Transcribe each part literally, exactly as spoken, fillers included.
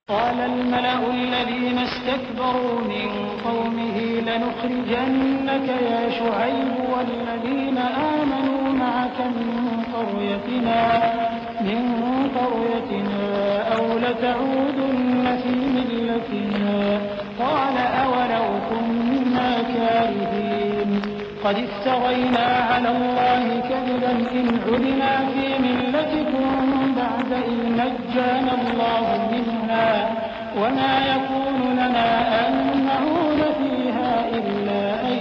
قال الملأ الذين استكبروا من قومه لنخرجنك يا شعيب والذين آمنوا معك من قريتنا من قريتنا أو لتعودن في ملتنا قال أولو كنا كارهين قد افترينا على الله كذبا إن عدنا في ملتكم بعد إذ نجانا الله منها وما يكون لنا أن نعود فيها إلا أن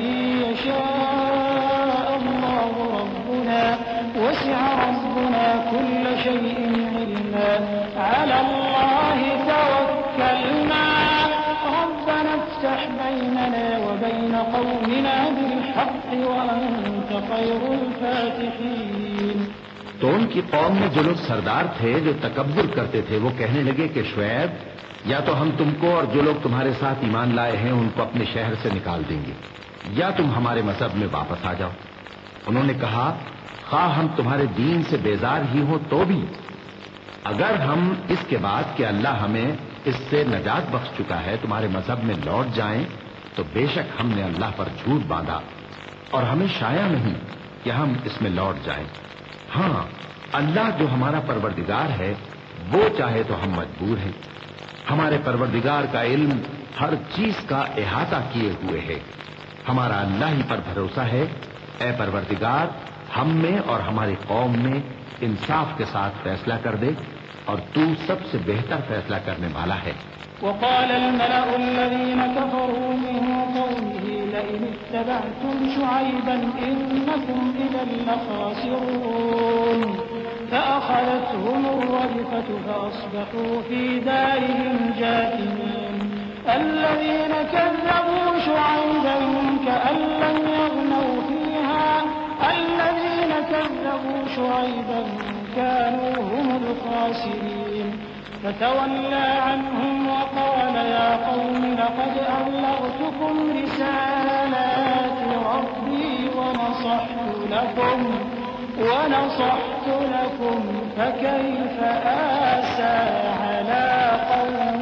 يشاء الله ربنا وسع ربنا كل شيء علما على الله توكلنا ربنا افتح بيننا وبين قومنا بالحق وأنت خير الفاتحين. تو ان کی قوم میں جو لوگ سردار تھے جو تکبر کرتے تھے وہ کہنے لگے کہ شعیب یا تو ہم تم کو اور جو لوگ تمہارے ساتھ ایمان لائے ہیں ان کو اپنے شہر سے نکال دیں گے یا تم ہمارے مذہب میں واپس آ جاؤ. انہوں نے کہا خواہ ہم تمہارے دین سے بیزار ہی ہوں تو بھی اگر ہم اس کے بعد کہ اللہ ہمیں اس سے نجات بخش چکا ہے تمہارے مذہب میں لوٹ جائیں تو بے شک ہم نے اللہ پر جھوٹ باندھا اور ہمیں شایع نہیں کہ ہم اس میں لوٹ جائیں. ہاں اللہ جو ہمارا پروردگار ہے وہ چاہے تو ہم مجبور ہیں. ہمارے پروردگار کا علم ہر چیز کا احاطہ کیے ہوئے ہے. ہمارا اللہ ہی پر بھروسہ ہے. اے پروردگار ہم میں اور ہماری قوم میں انصاف کے ساتھ فیصلہ کر دے اور تو سب سے بہتر فیصلہ کرنے والا ہے. وقال الملأ الذين كفروا من قومه لئن اتبعتم شعيبا إنكم إذا لخاسرون فأخذتهم الرجفة فأصبحوا في دارهم جاثمين الذين كذبوا شعيبا كأن لم يغنوا فيها الذين كذبوا شعيبا كانوا هم الخاسرين فتولى عنهم وقال يا قوم لقد أبلغتكم رسالات ربي ونصحت لكم ونصحت لكم فكيف آسى على قوم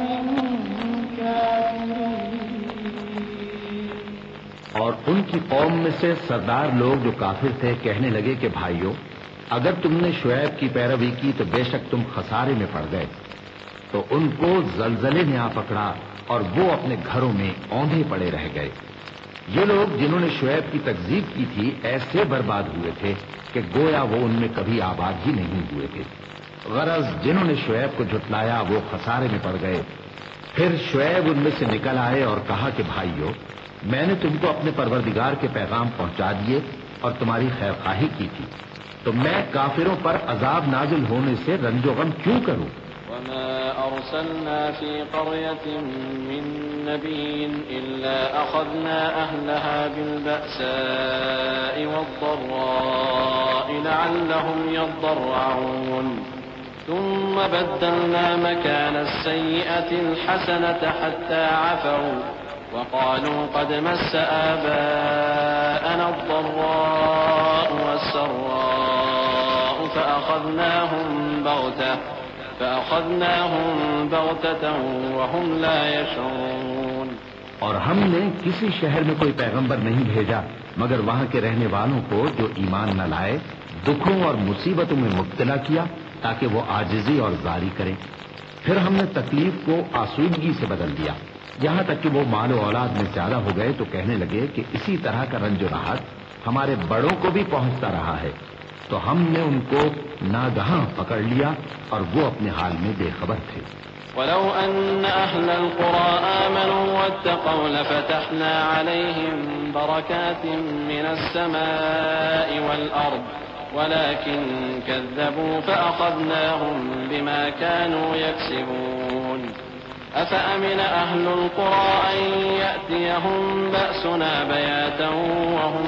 كافرين. اور ان کی قوم میں سے سردار لوگ جو کافر تھے کہنے لگے کہ بھائیو اگر تم نے شعیب کی پیروی کی تو بے شک تم خسارے میں پڑ گئے. تو ان کو زلزلے نے آ پکڑا اور وہ اپنے گھروں میں اوندھے پڑے رہ گئے. یہ لوگ جنہوں نے شعیب کی تکذیب کی تھی ایسے برباد ہوئے تھے کہ گویا وہ ان میں کبھی آباد ہی نہیں ہوئے تھے. غرض جنہوں نے شعیب کو جھٹلایا وہ خسارے میں پڑ گئے. پھر شعیب ان میں سے نکل آئے اور کہا کہ بھائیو میں نے تم کو اپنے پروردگار کے پیغام پہنچا دیے اور تمہاری خیر خواہی کی تھی تو میں کافروں پر عذاب نازل ہونے سے رنج و غم کیوں کروں. وما أرسلنا في قرية من نبي إلا أخذنا أهلها بالبأساء والضراء لعلهم يضرعون ثم بدلنا مكان السيئة الحسنة حتى عفوا وقالوا قد مس آباءنا الضراء والسراء فأخذناهم بغتة فأخذناهم بغتة وهم لا يشعرون. اور ہم نے کسی شہر میں کوئی پیغمبر نہیں بھیجا مگر وہاں کے رہنے والوں کو جو ایمان نہ لائے دکھوں اور مصیبتوں میں مبتلا کیا تاکہ وہ عاجزی اور زاری کریں. پھر ہم نے تکلیف کو آسودگی سے بدل دیا یہاں تک کہ وہ مال و اولاد میں زیادہ ہو گئے تو کہنے لگے کہ اسی طرح کا رنج و راحت ہمارے بڑوں کو بھی پہنچتا رہا ہے. تو ہم نے ان کو ناگہاں پکڑ لیا اور وہ اپنے حال میں بے خبر تھے. ولو أن أهل القرى آمنوا واتقوا لفتحنا عليهم بركات من السماء والأرض ولكن كذبوا فأخذناهم بما كانوا يكسبون. أفأمن أهل القرى أن يأتيهم بأسنا بياتا وهم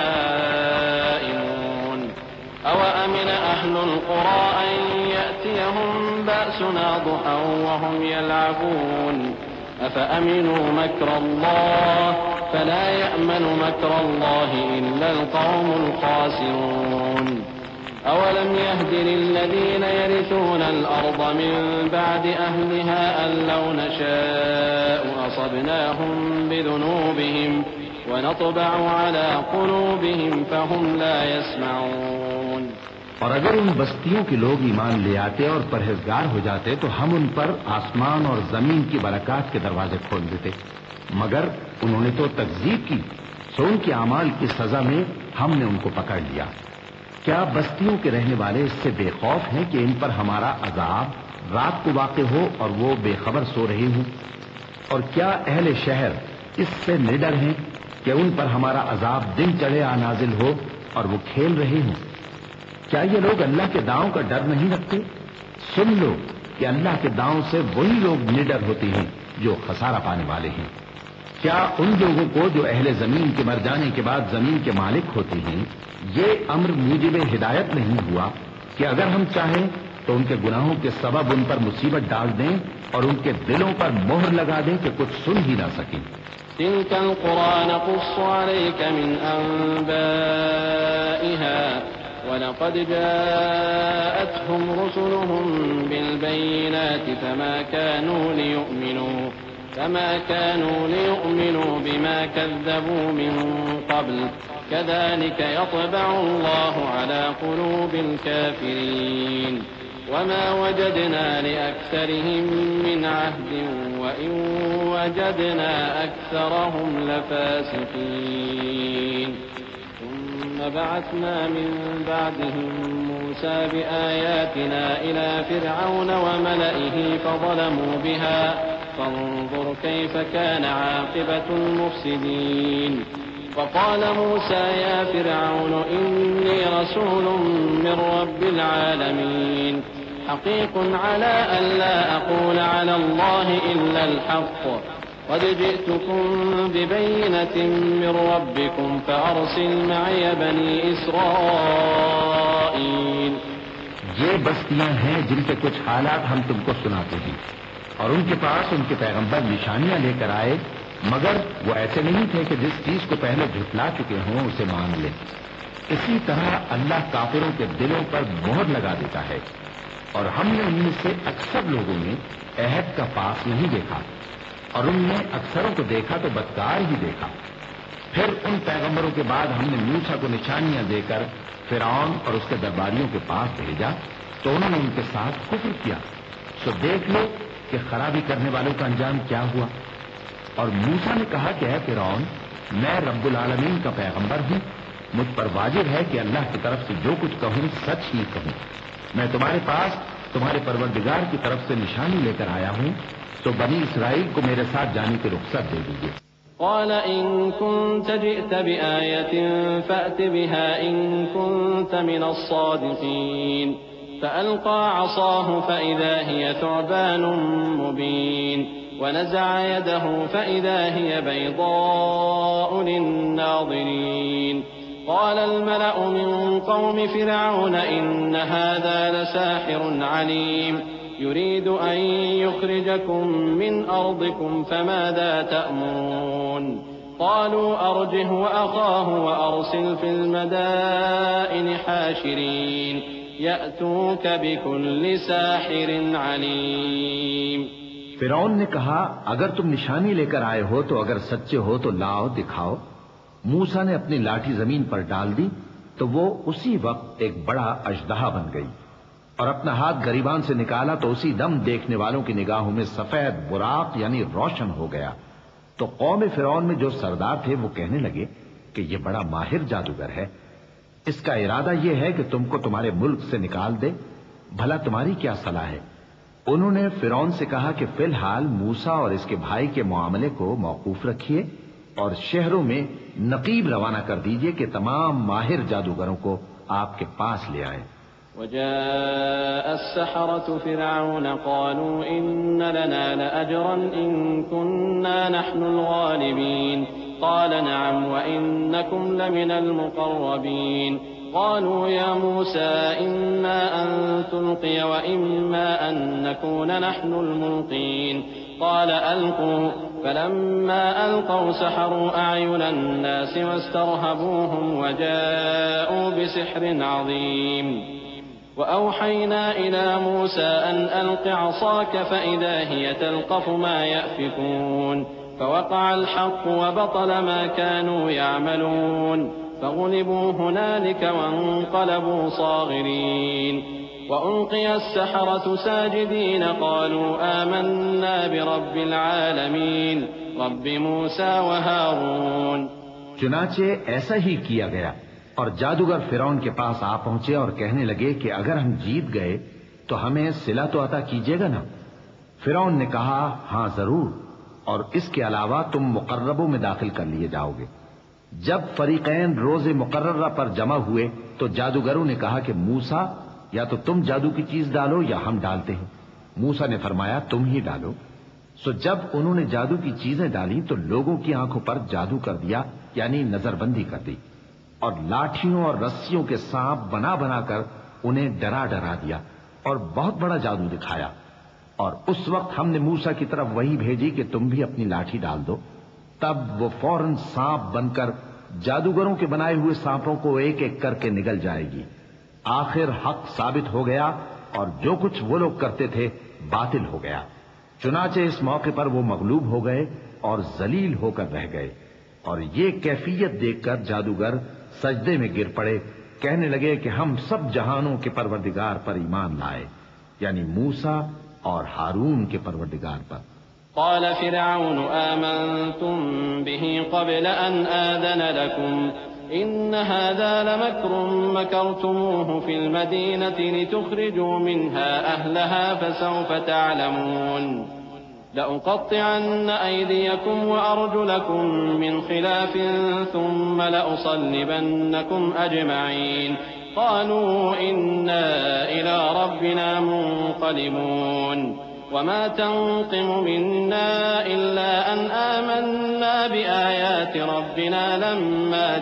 نائمون أو أمن أهل القرى أن يأتيهم بأسنا ضحى وهم يلعبون أفأمنوا مكر الله فلا يأمن مكر الله إلا القوم الخاسرون. أولم يهد للذين يرثون الأرض من بعد أهلها أن لو نشاء أصبناهم بذنوبهم ونطبع على قلوبهم فهم لا يسمعون. اور اگر ان بستیوں کے لوگ ایمان لے آتے اور پرہیزگار ہو جاتے تو ہم ان پر آسمان اور زمین کی برکات کے دروازے کھول دیتے، مگر انہوں نے تو تکذیب کی، سو ان کے اعمال کی سزا میں ہم نے ان کو پکڑ لیا۔ کیا بستیوں کے رہنے والے اس سے بے خوف ہیں کہ ان پر ہمارا عذاب رات کو واقع ہو اور وہ بے خبر سو رہے ہوں؟ اور کیا اہل شہر اس سے نڈر ہیں کہ ان پر ہمارا عذاب دن چڑھے آ نازل ہو اور وہ کھیل رہے ہوں؟ کیا یہ لوگ اللہ کے داؤں کا ڈر نہیں رکھتے؟ سن لو کہ اللہ کے داؤں سے وہی لوگ نڈر ہوتے ہیں جو خسارہ پانے والے ہیں۔ کیا ان لوگوں کو جو اہل زمین کے مر جانے کے بعد زمین کے مالک ہوتے ہیں یہ امر موجب ہدایت نہیں ہوا کہ اگر ہم چاہیں تو ان کے گناہوں کے سبب ان پر مصیبت ڈال دیں اور ان کے دلوں پر مہر لگا دیں کہ کچھ سن ہی نہ سکیں؟ تلك القرى نقص عليك من أنبائها ولقد جاءتهم رسلهم بالبينات فما كانوا ليؤمنوا فما كانوا ليؤمنوا بما كذبوا من قبل كذلك يطبع الله على قلوب الكافرين وما وجدنا لأكثرهم من عهد وإن وجدنا أكثرهم لفاسقين. ثم بعثنا من بعدهم موسى بآياتنا إلى فرعون وملئه فظلموا بها فانظر كيف كان عاقبة المفسدين. وقال موسى يا فرعون إني رسول من رب العالمين حقيق على أن لا أقول على الله إلا الحق قد جئتكم ببينة من ربكم فأرسل معي بني إسرائيل. یہ بستیاں ہیں جن کے کچھ حالات ہم تم کو سناتے ہیں، اور ان کے پاس ان کے پیغمبر نشانیاں لے کر آئے، مگر وہ ایسے نہیں تھے کہ جس چیز کو پہلے جھٹلا چکے ہوں اسے مان لیں۔ اسی طرح اللہ کافروں کے دلوں پر مہر لگا دیتا ہے، اور ہم نے ان میں سے اکثر لوگوں میں عہد کا پاس نہیں دیکھا، اور ان میں اکثروں کو دیکھا تو بدکار ہی دیکھا۔ پھر ان پیغمبروں کے بعد ہم نے موسیٰ کو نشانیاں دے کر فرعون اور اس کے درباریوں کے پاس بھیجا تو انہوں نے ان کے ساتھ کفر کیا، سو دیکھ لو کہ خرابی کرنے والوں کا انجام کیا ہوا۔ اور موسیٰ نے کہا کہ اے فرعون، میں رب العالمین کا پیغمبر ہوں، مجھ پر واجب ہے کہ اللہ کی طرف سے جو کچھ کہوں سچ ہی کہوں۔ میں تمہارے پاس تمہارے پروردگار کی طرف سے نشانی لے کر آیا ہوں، تو بنی اسرائیل کو میرے ساتھ جانے کی رخصت دے دیجیے۔ قال إن كنت جئت بآية فأت بها إن كنت من الصادقين. فألقى عصاه فإذا هي ثعبان مبين ونزع يده فإذا هي بيضاء للناظرين. قال الملأ من قوم فرعون إن هذا لساحر عليم يريد أن يخرجكم من أرضكم فماذا تأمرون. قالوا أرجه وأخاه وأرسل في المدائن حاشرين يأتوك بكل ساحر عليم. فرعون نے کہا اگر تم نشانی لے کر آئے ہو تو اگر سچے ہو تو لاؤ دکھاؤ۔ موسیٰ نے اپنی لاٹھی زمین پر ڈال دی تو وہ اسی وقت ایک بڑا اژدہا بن گئی، اور اپنا ہاتھ گریبان سے نکالا تو اسی دم دیکھنے والوں کی نگاہوں میں سفید براق یعنی روشن ہو گیا۔ تو قوم فرعون میں جو سردار تھے وہ کہنے لگے کہ یہ بڑا ماہر جادوگر ہے، اس کا ارادہ یہ ہے کہ تم کو تمہارے ملک سے نکال دے، بھلا تمہاری کیا صلاح ہے؟ انہوں نے فرعون سے کہا کہ فی الحال موسیٰ اور اس کے بھائی کے معاملے کو موقوف رکھیے اور شہروں میں نقیب روانہ کر دیجئے کہ تمام ماہر جادوگروں کو آپ کے پاس لے آئیں۔ وجاء السحرة فرعون قالوا إن لنا لأجرا إن كنا نحن الغالبين. قال نعم وإنكم لمن المقربين. قالوا يا موسى إما أن تلقي وإما أن نكون نحن الملقين. قال ألقوا. فلما ألقوا سحروا أعين الناس واسترهبوهم وجاءوا بسحر عظيم. وأوحينا إلى موسى أن ألق عصاك فإذا هي تلقف ما يأفكون فوقع الحق وبطل ما كانوا يعملون فغلبوا هنالك وانقلبوا صاغرين وألقي السحرة ساجدين قالوا آمنا برب العالمين رب موسى وهارون. چنانچہ ایسا ہی کیا گیا اور جادوگر فرعون کے پاس آ پہنچے اور کہنے لگے کہ اگر ہم جیت گئے تو ہمیں صلہ تو عطا کیجیے گا نا؟ فرعون نے کہا ہاں ضرور، اور اس کے علاوہ تم مقربوں میں داخل کر لیے جاؤ گے۔ جب فریقین روز مقررہ پر جمع ہوئے تو جادوگروں نے کہا کہ موسیٰ یا تو تم جادو کی چیز ڈالو یا ہم ڈالتے ہیں۔ موسیٰ نے فرمایا تم ہی ڈالو۔ سو جب انہوں نے جادو کی چیزیں ڈالی تو لوگوں کی آنکھوں پر جادو کر دیا، یعنی نظر بندی کر دی، اور لاٹھیوں اور رسیوں کے سانپ بنا بنا کر انہیں ڈرا ڈرا دیا اور بہت بڑا جادو دکھایا۔ اور اس وقت ہم نے موسیٰ کی طرف وہی بھیجی کہ تم بھی اپنی لاٹھی ڈال دو، تب وہ فوراً سانپ بن کر جادوگروں کے بنائے ہوئے سانپوں کو ایک ایک کر کے نگل جائے گی۔ آخر حق ثابت ہو گیا اور جو کچھ وہ لوگ کرتے تھے باطل ہو گیا۔ چنانچہ اس موقع پر وہ مغلوب ہو گئے اور ذلیل ہو کر رہ گئے، اور یہ کیفیت دیکھ کر جادوگر سجدے میں گر پڑے، کہنے لگے کہ ہم سب جہانوں کے پروردگار پر ایمان لائے، یعنی موسیٰ اور ہارون کے پروردگار پر۔ قال فرعون آمنتم به قبل أن آذن لكم إن هذا لمكر مكرتموه في المدينة لتخرجوا منها أهلها فسوف تعلمون لأقطعن أيديكم وأرجلكم من خلاف ثم لأصلبنكم أجمعين قالوا إنا إلى ربنا منقلبون وما تنقم منا إلا أن آمنا بآيات ربنا لما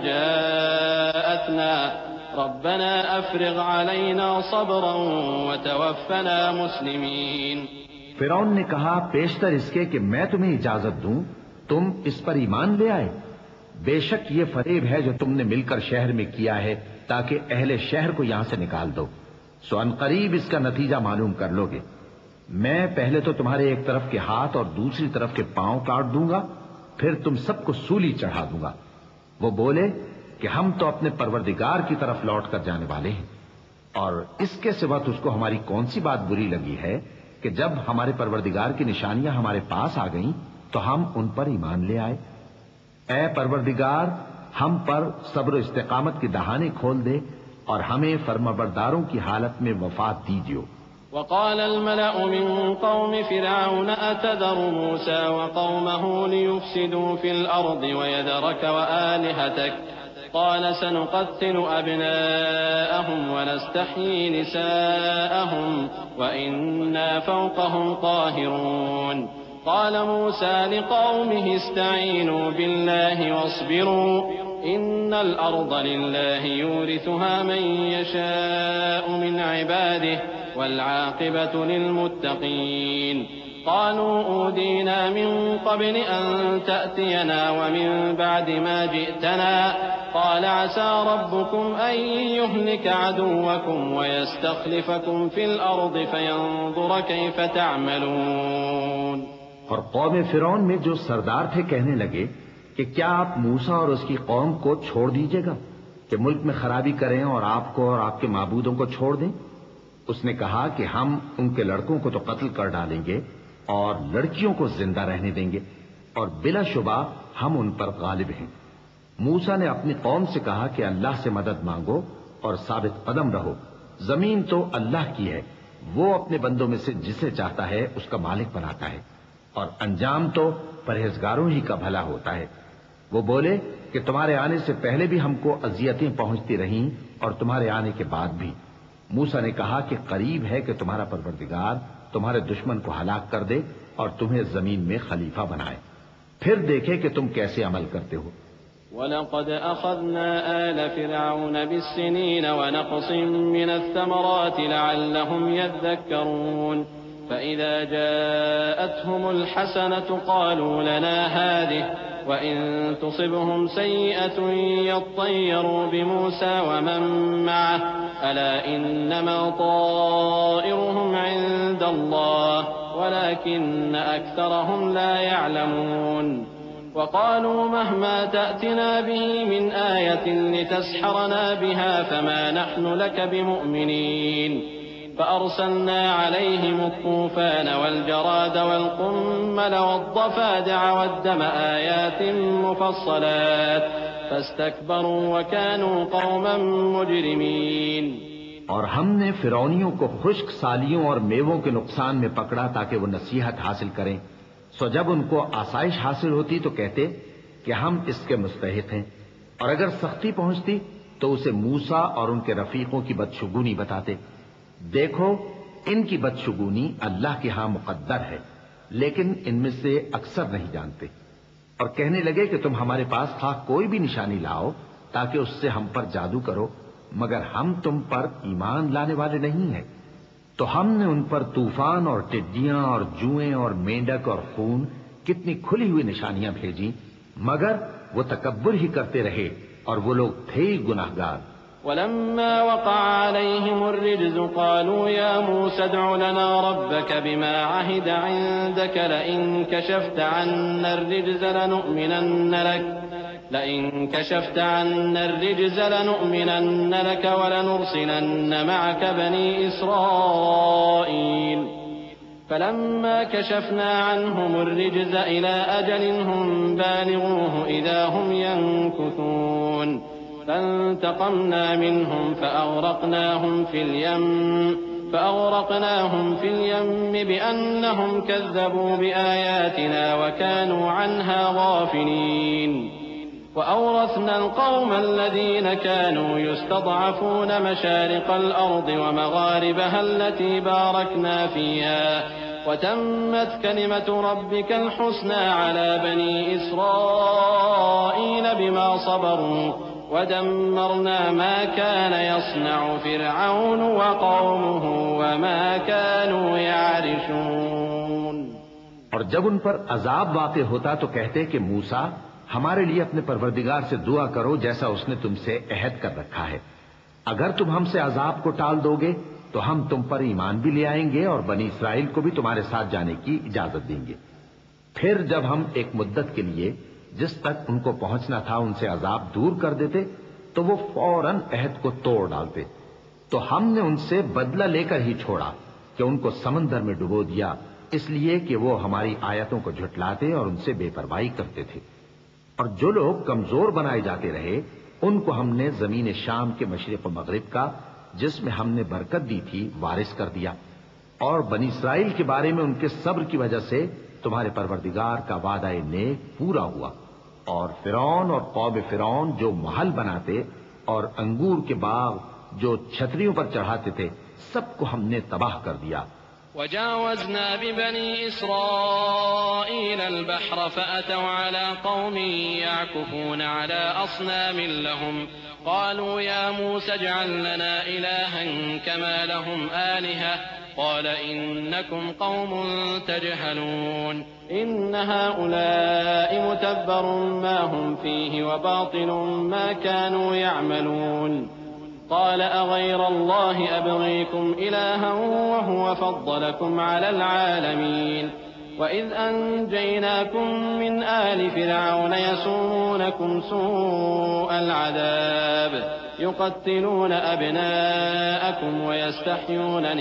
جاءتنا ربنا أفرغ علينا صبرا وتوفنا مسلمين۔ فرعون نے کہا پیشتر اس کے کہ میں تمہیں اجازت دوں تم اس پر ایمان لے آئے، بے شک یہ فریب ہے جو تم نے مل کر شہر میں کیا ہے تاکہ اہل شہر کو یہاں سے نکال دو، سو ان قریب اس کا نتیجہ معلوم کر لو گے۔ میں پہلے تو تمہارے ایک طرف کے ہاتھ اور دوسری طرف کے پاؤں کاٹ دوں گا، پھر تم سب کو سولی چڑھا دوں گا۔ وہ بولے کہ ہم تو اپنے پروردگار کی طرف لوٹ کر جانے والے ہیں، اور اس کے سوا تجھ کو ہماری کون سی بات بری لگی ہے کہ جب ہمارے پروردگار کی نشانیاں ہمارے پاس آ گئیں تو ہم ان پر ایمان لے آئے۔ اے پروردگار ہم پر صبر و استقامت کی دہانے کھول دے اور ہمیں فرمانبرداروں کی حالت میں وفات دیجیو۔ وقال الملأ من قوم فرعون أتذر موسى وقومه ليفسدوا في الأرض ويذرك وآلهتك قال سنقتل أبناءهم ونستحيي نساءهم وإنا فوقهم قاهرون قال موسى لقومه استعينوا بالله واصبروا إن الأرض لله يورثها من يشاء من عباده والعاقبة للمتقين قالوا أودينا من قبل أن تأتينا ومن بعد ما جئتنا قال عسى ربكم أن يهلك عدوكم ويستخلفكم في الأرض فينظر كيف تعملون۔ اور قوم فرعون میں جو سردار تھے کہنے لگے کہ کیا آپ موسیٰ اور اس کی قوم کو چھوڑ دیجیے گا کہ ملک میں خرابی کریں اور آپ کو اور آپ کے معبودوں کو چھوڑ دیں؟ اس نے کہا کہ ہم ان کے لڑکوں کو تو قتل کر ڈالیں گے اور لڑکیوں کو زندہ رہنے دیں گے، اور بلا شبہ ہم ان پر غالب ہیں۔ موسیٰ نے اپنی قوم سے کہا کہ اللہ سے مدد مانگو اور ثابت قدم رہو، زمین تو اللہ کی ہے، وہ اپنے بندوں میں سے جسے چاہتا ہے اس کا مالک بناتا ہے، اور انجام تو پرہیزگاروں ہی کا بھلا ہوتا ہے۔ وہ بولے کہ تمہارے آنے سے پہلے بھی ہم کو اذیتیں پہنچتی رہیں اور تمہارے آنے کے بعد بھی۔ موسیٰ نے کہا کہ قریب ہے کہ تمہارا پروردگار تمہارے دشمن کو ہلاک کر دے اور تمہیں زمین میں خلیفہ بنائے، پھر دیکھے کہ تم کیسے عمل کرتے ہو۔ وَلَقَدْ أَخَذْنَا آلَ فِرْعَوْنَ بِالسِّنِينَ وَنَقْصٍ مِّنَ الثَّمَرَاتِ لَعَلَّهُمْ يَذَّكَّرُونَ فَإِذَا جَاءَتْهُمُ الْحَسَنَةُ قَالُوا لَنَا هَٰذِهِ وَإِن تُصِبْهُمْ سَيِّئَةٌ يَطَّيَّرُوا بِمُوسَىٰ وَمَن مَّعَهُ ألا إنما طائرهم عند الله ولكن أكثرهم لا يعلمون وقالوا مهما تأتنا به من آية لتسحرنا بها فما نحن لك بمؤمنين فأرسلنا عليهم الطوفان والجراد والقمل والضفادع والدم آيات مفصلات فاستكبروا وكانوا قوما مجرمين. اور ہم نے فرعونیوں کو خشک سالیوں اور میووں کے نقصان میں پکڑا تاکہ وہ نصیحت حاصل کریں. سو جب ان کو آسائش حاصل ہوتی تو کہتے کہ ہم اس کے مستحق ہیں، اور اگر سختی پہنچتی تو اسے موسیٰ اور ان کے رفیقوں کی بدشگونی بتاتے. دیکھو ان کی بدشگونی اللہ کے ہاں مقدر ہے، لیکن ان میں سے اکثر نہیں جانتے. اور کہنے لگے کہ تم ہمارے پاس خواہ کوئی بھی نشانی لاؤ تاکہ اس سے ہم پر جادو کرو، مگر ہم تم پر ایمان لانے والے نہیں ہیں. تو ہم نے ان پر طوفان اور ٹڈیاں اور جوئیں اور مینڈک اور خون کتنی کھلی ہوئی نشانیاں بھیجی، مگر وہ تکبر ہی کرتے رہے اور وہ لوگ تھے ہی گناہگار. ولما وقع عليهم الرجز قالوا يا موسى ادع لنا ربك بما عهد عندك لئن كشفت عنا الرجز لنؤمنن لك لئن كشفت عنا الرجز لنؤمنن لك ولنرسلن معك بني إسرائيل فلما كشفنا عنهم الرجز إلى أجل هم بالغوه إذا هم ينكثون فانتقمنا منهم فأغرقناهم في اليم فأغرقناهم في اليم بأنهم كذبوا بآياتنا وكانوا عنها غافلين. وأورثنا القوم الذين كانوا يستضعفون مشارق الأرض ومغاربها التي باركنا فيها وتمت كلمة ربك الحسنى على بني إسرائيل بما صبروا ودمرنا ما كان يصنع فرعون وقومه وما كانوا يعرشون. اور جب ان پر عذاب واقع ہوتا تو کہتے کہ موسیٰ ہمارے لیے اپنے پروردگار سے دعا کرو جیسا اس نے تم سے عہد کر رکھا ہے. اگر تم ہم سے عذاب کو ٹال دو گے تو ہم تم پر ایمان بھی لے آئیں گے اور بنی اسرائیل کو بھی تمہارے ساتھ جانے کی اجازت دیں گے. پھر جب ہم ایک مدت کے لیے جس تک ان کو پہنچنا تھا ان سے عذاب دور کر دیتے تو وہ فوراً عہد کو توڑ ڈالتے. تو ہم نے ان سے بدلہ لے کر ہی چھوڑا کہ ان کو سمندر میں ڈبو دیا، اس لیے کہ وہ ہماری آیتوں کو جھٹلاتے اور ان سے بے پرواہی کرتے تھے. اور جو لوگ کمزور بنائے جاتے رہے ان کو ہم نے زمین شام کے مشرق و مغرب کا جس میں ہم نے برکت دی تھی وارث کر دیا. اور بنی اسرائیل کے بارے میں ان کے صبر کی وجہ سے تمہارے پروردگار کا وعدہ نیک پورا ہوا. اور فرعون اور قوم فرعون جو محل بناتے اور انگور کے باغ جو چھتریوں پر چڑھاتے تھے سب کو ہم نے تباہ کر دیا. وجاوزنا ببني إسرائيل البحر فأتوا على قوم يعكفون على أصنام لهم قالوا يا موسى اجعل لنا إلها كما لهم آلهة قال إنكم قوم تجهلون إن هؤلاء متبر ما هم فيه وباطل ما كانوا يعملون. قال أغير الله أبغيكم إلها وهو فضلكم على العالمين وإذ أنجيناكم من آل فرعون يسومونكم سوء العذاب يقتلون أبناءكم ويستحيون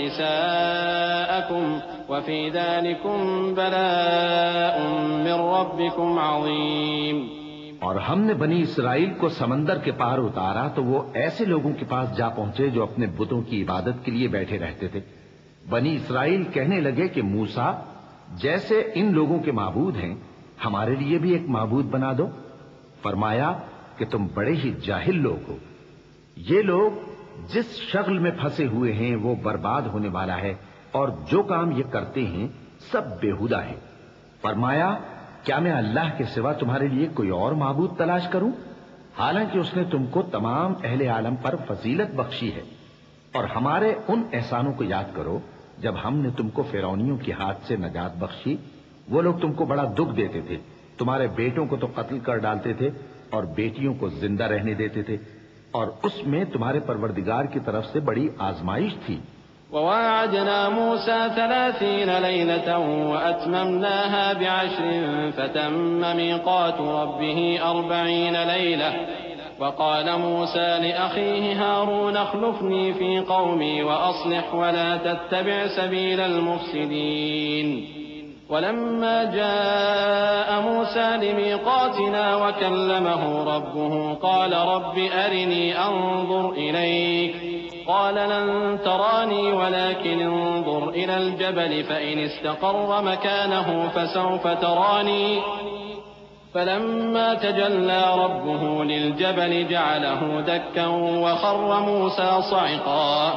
نساءكم وفي ذلكم بلاء من ربكم عظيم. اور ہم نے بنی اسرائیل کو سمندر کے پار اتارا تو وہ ایسے لوگوں کے پاس جا پہنچے جو اپنے بتوں کی عبادت کے لیے بیٹھے رہتے تھے. بنی اسرائیل کہنے لگے کہ موسیٰ جیسے ان لوگوں کے معبود ہیں ہمارے لیے بھی ایک معبود بنا دو. فرمایا کہ تم بڑے ہی جاہل لوگ ہو. یہ لوگ جس شغل میں پھنسے ہوئے ہیں وہ برباد ہونے والا ہے اور جو کام یہ کرتے ہیں سب بےہودہ ہے. فرمایا کیا میں اللہ کے سوا تمہارے لیے کوئی اور معبود تلاش کروں حالانکہ اس نے تم کو تمام اہل عالم پر فضیلت بخشی ہے. اور ہمارے ان احسانوں کو یاد کرو جب ہم نے تم کو فرعونیوں کے ہاتھ سے نجات بخشی. وہ لوگ تم کو بڑا دکھ دیتے تھے، تمہارے بیٹوں کو تو قتل کر ڈالتے تھے اور بیٹیوں کو زندہ رہنے دیتے تھے. اور اس میں تمہارے پروردگار کی طرف سے بڑی آزمائش تھی۔ وواعدنا موسى ثلاثين ليلة وأتممناها بعشر فتم ميقات ربه أربعين ليلة وقال موسى لأخيه هارون اخلفني في قومي وأصلح ولا تتبع سبيل المفسدين ولما جاء موسى لميقاتنا وكلمه ربه قال رب أرني أنظر إليك قال لن تراني ولكن انظر إلى الجبل فإن استقر مكانه فسوف تراني فلما تجلى ربه للجبل جعله دكا وخر موسى صعقا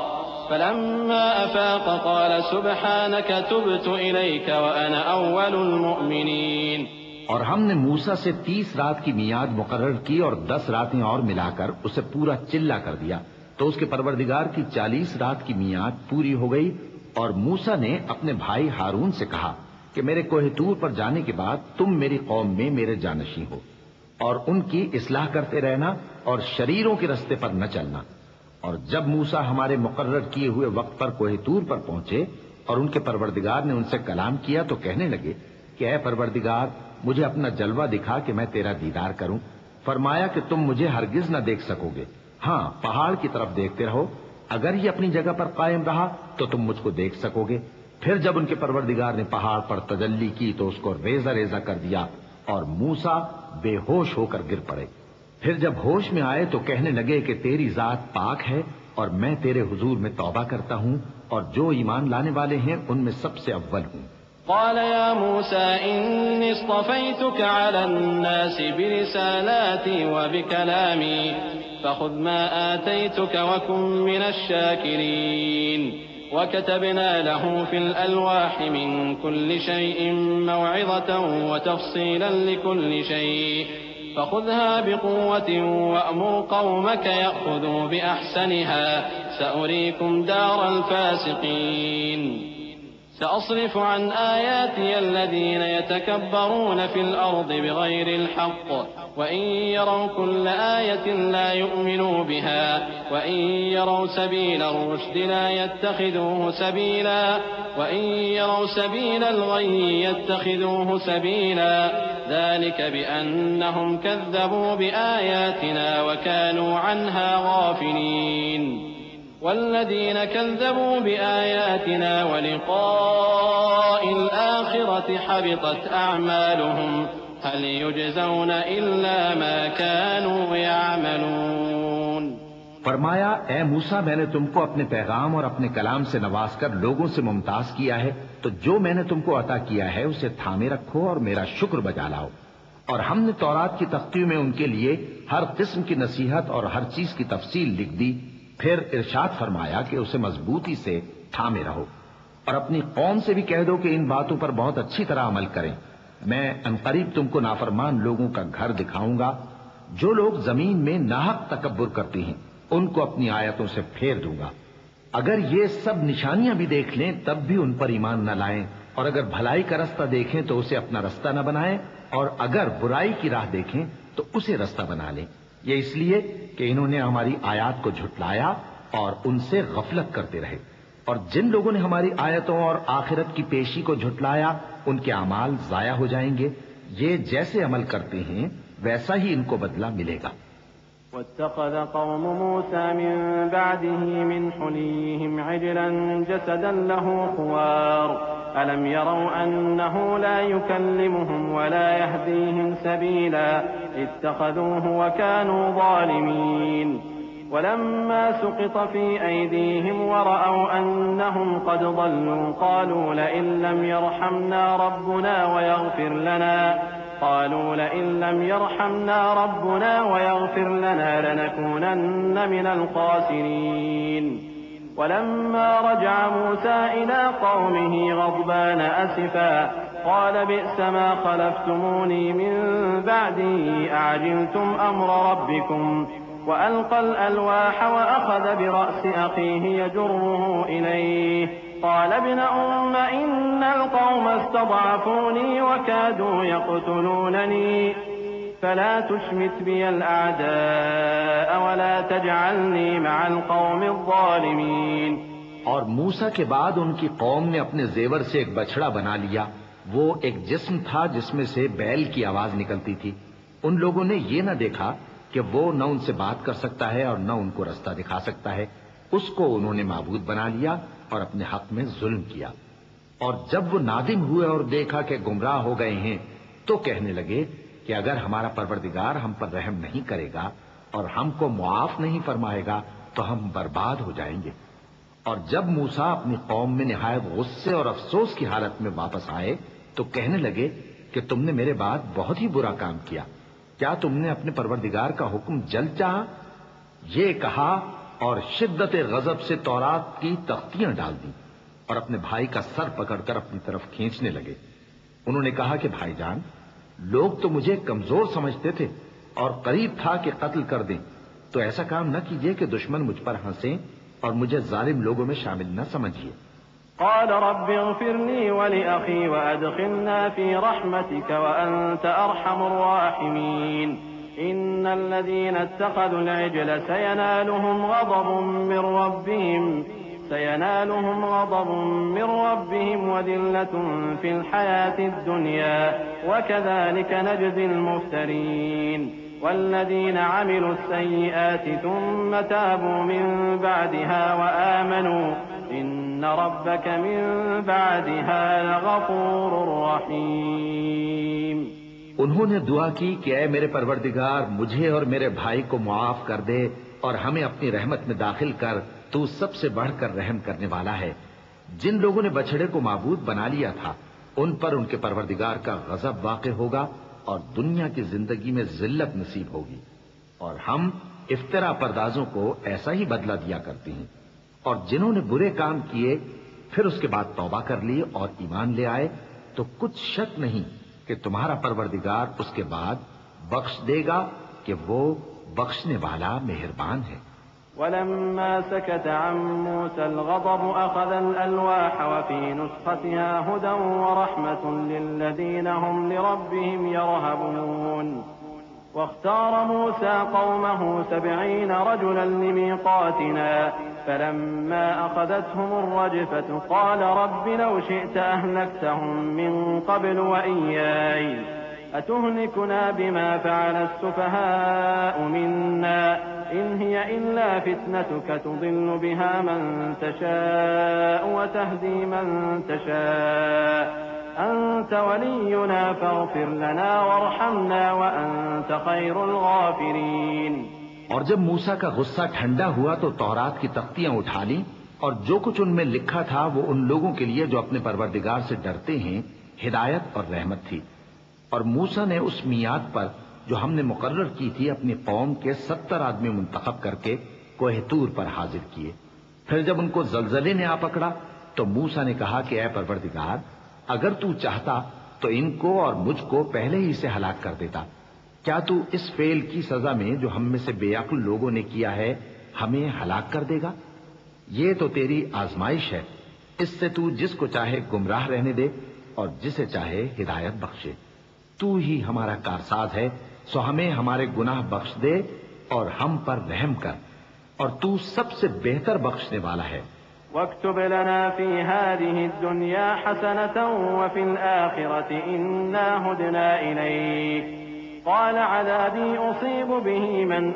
فلما أفاق قال سبحانك تبت إليك وأنا أول المؤمنين۔ اور ہم نے موسیٰ سے تیس رات کی میعاد مقرر کی اور دس راتیں اور ملا کر اسے پورا چلا کر دیا، تو اس کے پروردگار کی چالیس رات کی میعاد پوری ہو گئی۔ اور موسیٰ نے اپنے بھائی ہارون سے کہا کہ میرے کوہ طور پر جانے کے بعد تم میری قوم میں میرے جانشین ہو اور ان کی اصلاح کرتے رہنا اور شریروں کے رستے پر نہ چلنا۔ اور جب موسیٰ ہمارے مقرر کیے ہوئے وقت پر کوہ طور پر پہنچے اور ان کے پروردگار نے ان سے کلام کیا تو کہنے لگے کہ اے پروردگار مجھے اپنا جلوہ دکھا کہ میں تیرا دیدار کروں۔ فرمایا کہ تم مجھے ہرگز نہ دیکھ سکو گے، ہاں پہاڑ کی طرف دیکھتے رہو، اگر یہ اپنی جگہ پر قائم رہا تو تم مجھ کو دیکھ سکو گے۔ پھر جب ان کے پروردگار نے پہاڑ پر تجلی کی تو اس کو ریزہ ریزہ کر دیا اور موسیٰ بے ہوش ہو کر گر پڑے۔ پھر جب ہوش میں آئے تو کہنے لگے کہ تیری ذات پاک ہے اور میں تیرے حضور میں توبہ کرتا ہوں اور جو ایمان لانے والے ہیں ان میں سب سے اول ہوں۔ قال يا موسى إني اصطفيتك على الناس برسالاتي وبكلامي فخذ ما آتيتك وكن من الشاكرين وكتبنا له في الألواح من كل شيء موعظة وتفصيلا لكل شيء فخذها بقوة وأمر قومك يأخذوا بأحسنها سأريكم دار الفاسقين سأصرف عن آياتي الذين يتكبرون في الأرض بغير الحق وإن يروا كل آية لا يؤمنوا بها وإن يروا سبيل الرشد لا يتخذوه سبيلا وإن يروا سبيل الغي يتخذوه سبيلا ذلك بأنهم كذبوا بآياتنا وكانوا عنها غافلين والذين كذبوا بآياتنا ولقاء الآخرة حبطت أعمالهم هل يجزون إلا ما كانوا يعملون۔ فرمایا اے موسیٰ میں نے تم کو اپنے پیغام اور اپنے کلام سے نواز کر لوگوں سے ممتاز کیا ہے، تو جو میں نے تم کو عطا کیا ہے اسے تھامے رکھو اور میرا شکر بجا لاؤ۔ اور ہم نے تورات کی تختیوں میں ان کے لیے ہر قسم کی نصیحت اور ہر چیز کی تفصیل لکھ دی۔ پھر ارشاد فرمایا کہ اسے مضبوطی سے تھامے رہو اور اپنی قوم سے بھی کہہ دو کہ ان باتوں پر بہت اچھی طرح عمل کریں۔ میں عنقریب تم کو نافرمان لوگوں کا گھر دکھاؤں گا، جو لوگ زمین میں ناحق تکبر کرتے ہیں ان کو اپنی آیتوں سے پھیر دوں گا۔ اگر یہ سب نشانیاں بھی دیکھ لیں تب بھی ان پر ایمان نہ لائیں، اور اگر بھلائی کا رستہ دیکھیں تو اسے اپنا رستہ نہ بنائیں، اور اگر برائی کی راہ دیکھیں تو اسے رستہ بنا لیں۔ یہ اس لیے کہ انہوں نے ہماری آیات کو جھٹلایا اور ان سے غفلت کرتے رہے، اور جن لوگوں نے ہماری آیتوں اور آخرت کی پیشی کو جھٹلایا ان کے اعمال ضائع ہو جائیں گے۔ یہ جیسے عمل کرتے ہیں ویسا ہی ان کو بدلہ ملے گا۔ واتخذ قوم موسى من بعده من حليهم عجلا جسدا له خوار ألم يروا أنه لا يكلمهم ولا يهديهم سبيلا اتخذوه وكانوا ظالمين ولما سقط في أيديهم ورأوا أنهم قد ضلوا قالوا لئن لم يرحمنا ربنا ويغفر لنا قالوا لئن لم يرحمنا ربنا ويغفر لنا لنكونن من الخاسرين ولما رجع موسى إلى قومه غضبان أسفا قال بئس ما خلفتموني من بعدي أعجلتم أمر ربكم وألقى الألواح وأخذ برأس أخيه يجره إليه قال ابن أم إن القوم استضعفوني وكادوا يقتلونني فلا تشمت بي الأعداء ولا تجعلني مع القوم الظالمين. اور موسیٰ کے بعد ان کی قوم نے اپنے زیور سے ایک بچڑا بنا لیا. وہ ایک جسم تھا جس میں سے بیل کی آواز نکلتی تھی. ان لوگوں نے یہ نہ دیکھا کہ وہ نہ ان سے بات کر سکتا ہے اور نہ ان کو رستہ دکھا سکتا ہے. اس کو انہوں نے معبود بنا لیا اور اپنے حق میں ظلم کیا. اور جب وہ نادم ہوئے اور دیکھا کہ گمراہ ہو گئے ہیں تو کہنے لگے کہ اگر ہمارا پروردگار ہم پر رحم نہیں کرے گا اور ہم کو معاف نہیں فرمائے گا تو ہم برباد ہو جائیں گے. اور جب موسیٰ اپنی قوم میں نہایت غصے اور افسوس کی حالت میں واپس آئے تو کہنے لگے کہ تم نے میرے بعد بہت ہی برا کام کیا. کیا تم نے اپنے پروردگار کا حکم جلد چاہا؟ یہ کہا اور شدت غضب سے تورات کی تختیاں ڈال دی اور اپنے بھائی کا سر پکڑ کر اپنی طرف کھینچنے لگے. انہوں نے کہا کہ بھائی جان، لوگ تو مجھے کمزور سمجھتے تھے اور قریب تھا کہ قتل کر دیں، تو ایسا کام نہ کیجیے کہ دشمن مجھ پر ہنسیں اور مجھے ظالم لوگوں میں شامل نہ سمجھیے. قال رب اغفر لي ولأخي وأدخلنا في رحمتك وأنت أرحم الراحمين. إن الذين اتخذوا العجل سينالهم غضب من ربهم سينالهم غضب من ربهم وذلة في الحياة الدنيا وكذلك نجزي المفترين. والذين عملوا السيئات ثم تابوا من بعدها وآمنوا إن ربك من بعدها لغفور رحيم. انہوں نے دعا کی کہ اے میرے پروردگار، مجھے اور میرے بھائی کو معاف کر دے اور ہمیں اپنی رحمت میں داخل کر، تو سب سے بڑھ کر رحم کرنے والا ہے. جن لوگوں نے بچڑے کو معبود بنا لیا تھا ان پر ان کے پروردگار کا غضب واقع ہوگا اور دنیا کی زندگی میں ذلت نصیب ہوگی. اور ہم افترا پردازوں کو ایسا ہی بدلہ دیا کرتے ہیں. اور جنہوں نے برے کام کیے پھر اس کے بعد توبہ کر لی اور ایمان لے آئے تو کچھ شک نہیں کہ تمہارا پروردگار اس کے بعد بخش دے گا کہ وہ بخشنے والا مہربان ہے. ولما سكت عن موسى الغضب أخذ الألواح وفي نسختها هدى ورحمة للذين هم لربهم يرهبون. واختار موسى قومه سبعين رجلا لميقاتنا فلما أخذتهم الرجفة قال رب لو شئت أهلكتهم من قبل وإياي أتهلكنا بما فعل السفهاء منا إن هي إلا فتنتك تضل بها من تشاء وتهدي من تشاء أنت ولينا فاغفر لنا وارحمنا وأنت خير الغافرين. اور جب موسیٰ کا غصہ ٹھنڈا ہوا تو تورات کی تختیاں اٹھا لی اور جو کچھ ان میں لکھا تھا وہ ان لوگوں کے لیے جو اپنے پروردگار سے ڈرتے ہیں ہدایت اور رحمت تھی. اور موسیٰ نے اس میعاد پر جو ہم نے مقرر کی تھی اپنی قوم کے ستر آدمی منتخب کر کے کوہ طور پر حاضر کیے. پھر جب ان کو زلزلے نے آ پکڑا تو موسیٰ نے کہا کہ اے پروردگار، اگر تو چاہتا تو ان کو اور مجھ کو پہلے ہی سے ہلاک کر دیتا. کیا تو اس فعل کی سزا میں جو ہم میں سے بے عقل لوگوں نے کیا ہے ہمیں ہلاک کر دے گا؟ یہ تو تیری آزمائش ہے. اس سے تو جس کو چاہے گمراہ رہنے دے اور جسے چاہے ہدایت بخشے. تو ہی ہمارا کارساز ہے، سو ہمیں ہمارے گناہ بخش دے اور ہم پر رحم کر، اور تو سب سے بہتر بخشنے والا ہے. واكتب لنا في هذه الدنيا حسنة وفي الآخرة إنا هدنا إليك. قال عذابي أصيب به من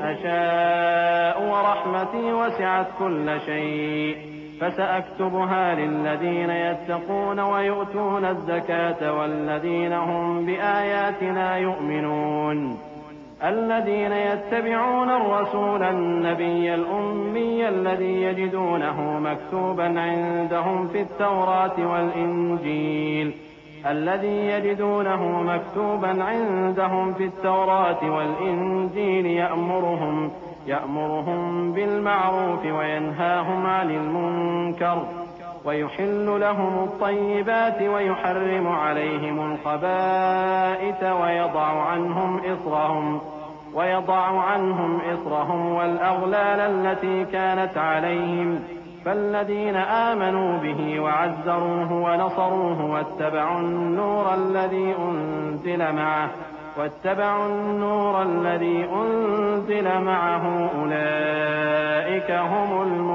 أشاء ورحمتي وسعت كل شيء فسأكتبها للذين يتقون ويؤتون الزكاة والذين هم بآياتنا يؤمنون. الذين يتبعون الرسول النبي الأمي الذي يجدونه مكتوبا عندهم في التوراة والإنجيل الذي يجدونه مكتوبا عندهم في التوراة والإنجيل يأمرهم يأمرهم بالمعروف وينهاهم عن المنكر ويحل لهم الطيبات ويحرم عليهم الخبائث ويضع عنهم إصرهم ويضع عنهم إصرهم والأغلال التي كانت عليهم فالذين آمنوا به وعزروه ونصروه واتبعوا النور الذي أنزل معه واتبعوا النور الذي أنزل معه أولئك هم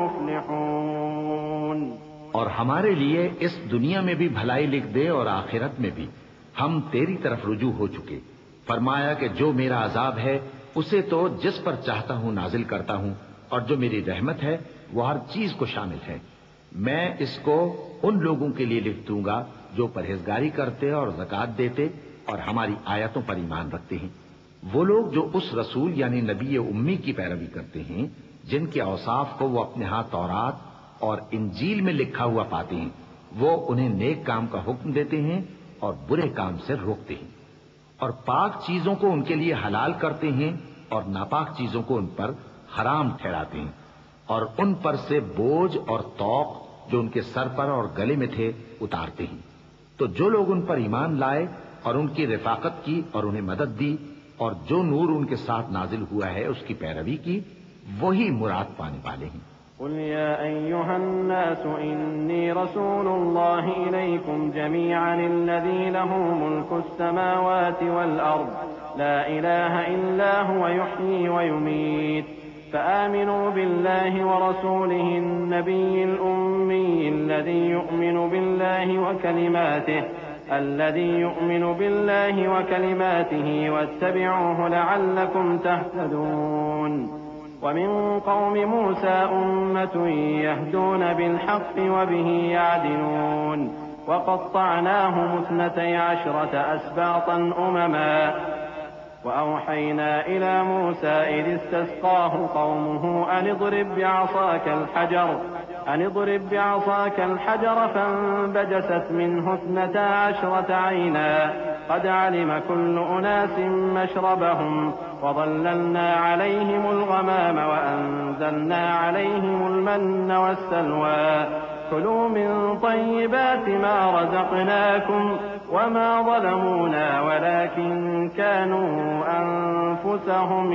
المفلحون۔ اور ہمارے لیے اس دنیا میں بھی بھلائی لکھ دے اور آخرت میں بھی، ہم تیری طرف رجوع ہو چکے۔ فرمایا کہ جو میرا عذاب ہے اسے تو جس پر چاہتا ہوں نازل کرتا ہوں، اور جو میری رحمت ہے وہ ہر چیز کو شامل ہے۔ میں اس کو ان لوگوں کے لیے لکھ دوں گا جو پرہیزگاری کرتے اور زکوٰۃ دیتے اور ہماری آیتوں پر ایمان رکھتے ہیں۔ وہ لوگ جو اس رسول یعنی نبی امی کی پیروی کرتے ہیں جن کے اوصاف کو وہ اپنے ہاں تورات اور انجیل میں لکھا ہوا پاتے ہیں، وہ انہیں نیک کام کا حکم دیتے ہیں اور برے کام سے روکتے ہیں، اور پاک چیزوں کو ان کے لیے حلال کرتے ہیں اور ناپاک چیزوں کو ان پر حرام ٹھہراتے ہیں، اور ان پر سے بوجھ اور طوق جو ان کے سر پر اور گلے میں تھے اتارتے ہیں۔ تو جو لوگ ان پر ایمان لائے اور ان کی رفاقت کی اور انہیں مدد دی اور جو نور ان کے ساتھ نازل ہوا ہے اس کی پیروی کی، وہی مراد پانے والے ہیں۔ قل يا أيها الناس إني رسول الله إليكم جميعا الذي له ملك السماوات والأرض لا إله إلا هو يحيي ويميت فآمنوا بالله ورسوله النبي الأمي الذي يؤمن بالله وكلماته الذي يؤمن بالله وكلماته واتبعوه لعلكم تهتدون ومن قوم موسى أمة يهدون بالحق وبه يعدلون وقطعناهم اثنتي عشرة أسباطا أمما وأوحينا إلى موسى إذ استسقاه قومه أن اضرب بعصاك الحجر أن اضرب بعصاك الحجر فانبجست منه اثنتا عشرة عينا قد علم كل أناس مشربهم وظللنا عليهم الغمام وأنزلنا عليهم المن والسلوى كلوا من طيبات ما رزقناكم وما ظلمونا ولكن كانوا أنفسهم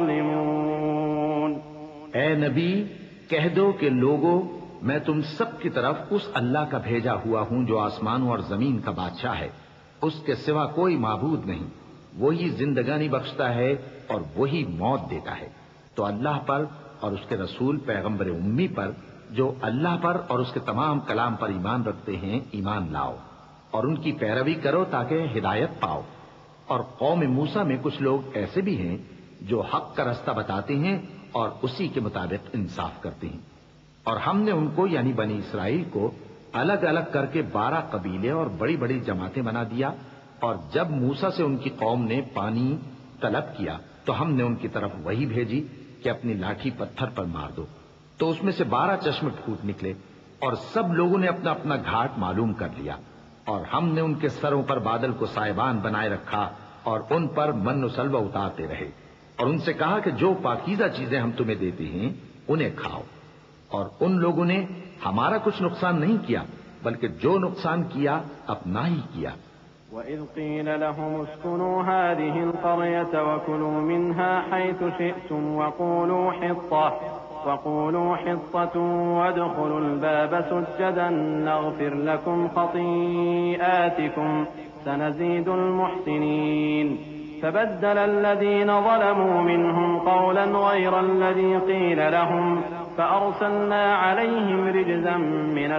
يظلمون۔ اے نبی کہہ دو کہ لوگو میں تم سب کی طرف اس اللہ کا بھیجا ہوا ہوں جو آسمانوں اور زمین کا بادشاہ ہے، اس کے سوا کوئی معبود نہیں، وہی زندگانی بخشتا ہے اور وہی موت دیتا ہے۔ تو اللہ پر اور اس کے رسول پیغمبر امی پر جو اللہ پر اور اس کے تمام کلام پر ایمان رکھتے ہیں ایمان لاؤ اور ان کی پیروی کرو تاکہ ہدایت پاؤ۔ اور قوم موسیٰ میں کچھ لوگ ایسے بھی ہیں جو حق کا رستہ بتاتے ہیں اور اسی کے مطابق انصاف کرتے ہیں، اور ہم نے ان کو یعنی بنی اسرائیل کو الگ الگ کر کے بارہ قبیلے اور بڑی بڑی جماعتیں بنا دیا، اور جب موسیٰ سے ان کی قوم نے پانی طلب کیا تو ہم نے ان کی طرف وہی بھیجی کہ اپنی لاٹھی پتھر پر مار دو، تو اس میں سے بارہ چشمے پھوٹ نکلے اور سب لوگوں نے اپنا اپنا گھاٹ معلوم کر لیا، اور ہم نے ان کے سروں پر بادل کو سائبان بنائے رکھا اور ان پر من و سلوہ اتارتے رہے، اور ان سے کہا کہ جو پاکیزہ چیزیں ہم تمہیں دیتے ہیں انہیں کھاؤ، اور ان لوگوں نے ہمارا کچھ نقصان نہیں کیا بلکہ جو نقصان کیا اپنا ہی کیا۔ وَإِذْ قِيلَ لَهُمُ اسْكُنُوا هَٰذِهِ الْقَرْيَةَ وَكُلُوا مِنْهَا حَيْثُ شِئْتُمْ وَقُولُوا حِطَّةٌ وَقُولُوا حِطَّةٌ وَادْخُلُوا الْبَابَ سُجَّدًا نَّغْفِرْ لَكُمْ خَطِيئَاتِكُمْ سَنَزِيدُ الْمُحْسِنِينَ فَبَدَّلَ الَّذِينَ ظَلَمُوا مِنْهُمْ قَوْلًا غَيْرَ الَّذِي قِيلَ لَهُمْ فأرسلنا عليهم رجزا من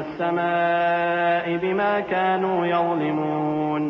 السماء بما كانوا يظلمون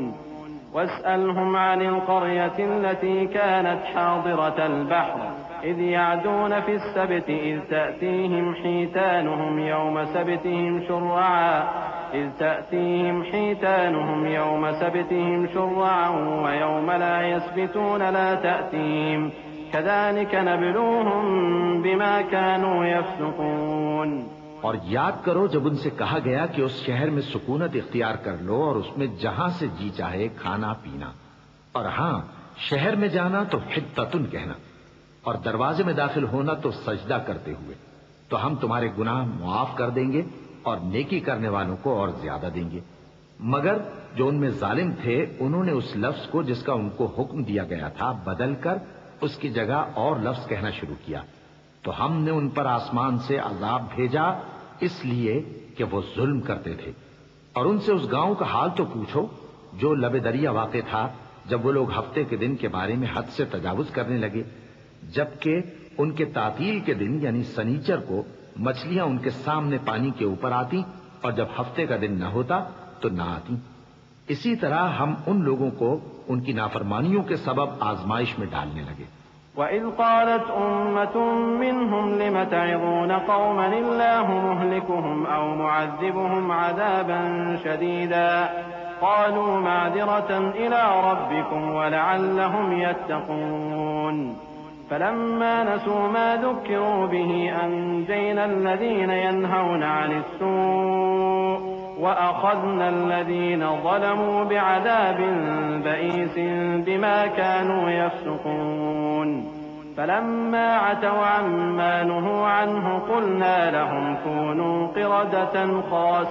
واسألهم عن القرية التي كانت حاضرة البحر إذ يعدون في السبت إذ تأتيهم حيتانهم يوم سبتهم شرعا إذ تأتيهم حيتانهم يوم سبتهم شرعا ويوم لا يسبتون لا تأتيهم كذلك نبلوهم بما كانوا يفسقون۔ اور یاد کرو جب ان سے کہا گیا کہ اس شہر میں سکونت اختیار کر لو اور اس میں جہاں سے جی چاہے کھانا پینا، اور ہاں شہر میں جانا تو حطتن کہنا، اور دروازے میں داخل ہونا تو سجدہ کرتے ہوئے، تو ہم تمہارے گناہ معاف کر دیں گے اور نیکی کرنے والوں کو اور زیادہ دیں گے۔ مگر جو ان میں ظالم تھے انہوں نے اس لفظ کو جس کا ان کو حکم دیا گیا تھا بدل کر اس کی جگہ اور لفظ کہنا شروع کیا، تو ہم نے ان پر آسمان سے عذاب بھیجا اس لیے کہ وہ ظلم کرتے تھے۔ اور ان سے اس گاؤں کا حال تو پوچھو جو لب دریا واقع تھا جب وہ لوگ ہفتے کے دن کے بارے میں حد سے تجاوز کرنے لگے، جبکہ ان کے تعطیل کے دن یعنی سنیچر کو مچھلیاں ان کے سامنے پانی کے اوپر آتی اور جب ہفتے کا دن نہ ہوتا تو نہ آتی۔ اسی طرح ہم ان لوگوں کو ان کی نافرمانیوں کے سبب آزمائش میں ڈالنے لگے۔ وَإِذْ قَالَتْ أُمَّةٌ مِّنْهُمْ لِمَ تَعِظُونَ قَوْمًا اللَّهُ مُهْلِكُهُمْ أَوْ مُعَذِّبُهُمْ عَذَابًا شَدِيدًا قَالُوا مَعْذِرَةً إِلَىٰ رَبِّكُمْ وَلَعَلَّهُمْ يَتَّقُونَ فَلَمَّا نَسُوا مَا ذُكِّرُوا بِهِ أَنجَيْنَا الَّذِينَ يَنْهَوْنَ عَنِ السُّوءِ وَأَخَذْنَا الَّذِينَ ظَلَمُوا بِعَذَابٍ بَئِيسٍ بِمَا كَانُوا يَفْسُقُونَ فَلَمَّا عَتَوْا عَمَّا نُهُوا عَنْهُ قُلْنَا لَهُمْ كُونُوا قِرَدَةً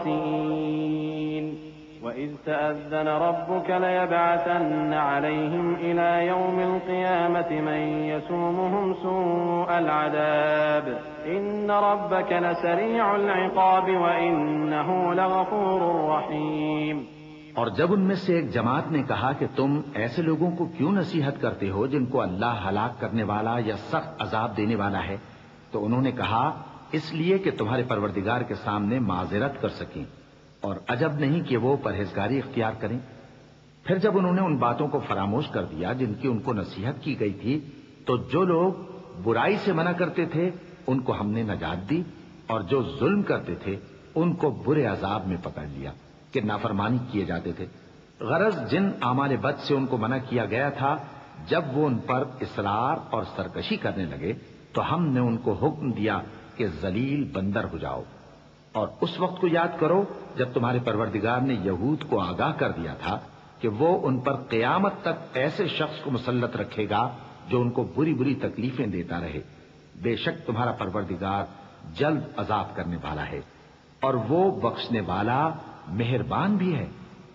خَاسِئِينَ وَإِذْ تَأَذَّنَ رَبُّكَ لَيَبْعَثَنَّ عَلَيْهِمْ إِلَىٰ يَوْمِ الْقِيَامَةِ مَن يَسُومُهُمْ سُوءَ الْعَذَابِ إِنَّ رَبَّكَ لَسَرِيعُ الْعِقَابِ وَإِنَّهُ لَغَفُورٌ رَّحِيمٌ۔ اور جب ان میں سے ایک جماعت نے کہا کہ تم ایسے لوگوں کو کیوں نصیحت کرتے ہو جن کو اللہ ہلاک کرنے والا یا سخت عذاب دینے والا ہے، تو انہوں نے کہا اس لیے کہ تمہارے پروردگار کے سامنے معذرت کر سکیں، اور عجب نہیں کہ وہ پرہیزگاری اختیار کریں۔ پھر جب انہوں نے ان باتوں کو فراموش کر دیا جن کی ان کو نصیحت کی گئی تھی، تو جو لوگ برائی سے منع کرتے تھے ان کو ہم نے نجات دی، اور جو ظلم کرتے تھے ان کو برے عذاب میں پکڑ لیا کہ نافرمانی کیے جاتے تھے۔ غرض جن اعمال بد سے ان کو منع کیا گیا تھا، جب وہ ان پر اصرار اور سرکشی کرنے لگے تو ہم نے ان کو حکم دیا کہ ذلیل بندر ہو جاؤ۔ اور اس وقت کو یاد کرو جب تمہارے پروردگار نے یہود کو آگاہ کر دیا تھا کہ وہ ان پر قیامت تک ایسے شخص کو مسلط رکھے گا جو ان کو بری بری تکلیفیں دیتا رہے۔ بے شک تمہارا پروردگار جلد عذاب کرنے والا ہے، اور وہ بخشنے والا مہربان بھی ہے۔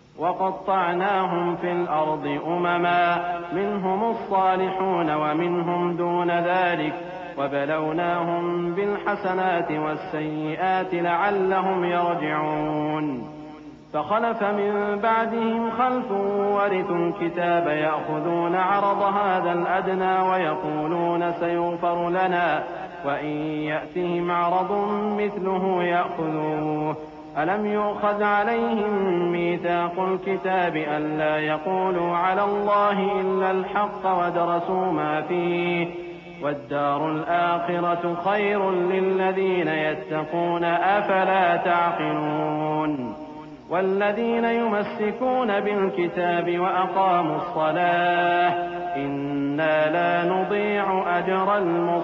وَقَطَّعْنَاهُمْ فِي الْأَرْضِ أُمَمًا مِّنْهُمُ الصَّالِحُونَ وَمِنْهُمْ دُونَ ذَلِكَ وَبَلَوْنَاهُمْ بِالْحَسَنَاتِ وَالسَّيِّئَاتِ لَعَلَّهُمْ يَرْجِعُونَ فَخَلَفَ مِن بَعْدِهِمْ خَلْفٌ وَرِثُوا الْكِتَابَ يَأْخُذُونَ عَرَضَ هَٰذَا الْأَدْنَىٰ وَيَقُولُونَ سَيُغْفَرُ لَنَا وَإِن يَأْتِهِمْ عَرَضٌ مِّثْلُهُ يَأْخُذُوهُ أَلَمْ يُؤْخَذْ عَلَيْهِم مِّيثَاقُ الْكِتَابِ أَلَّا يَقُولُوا عَلَى اللَّهِ إِلَّا الْحَقَّ وَدَرَسُوا مَا فِيهِ وَالدَّارُ الْآخِرَةُ خَيْرٌ لِّلَّذِينَ يَتَّقُونَ أَفَلَا تَعْقِلُونَ وَالَّذِينَ يُمَسِّكُونَ بِالْكِتَابِ وَأَقَامُوا الصَّلَاةَ إِنَّا لَا نُضِيعُ أَجْرَ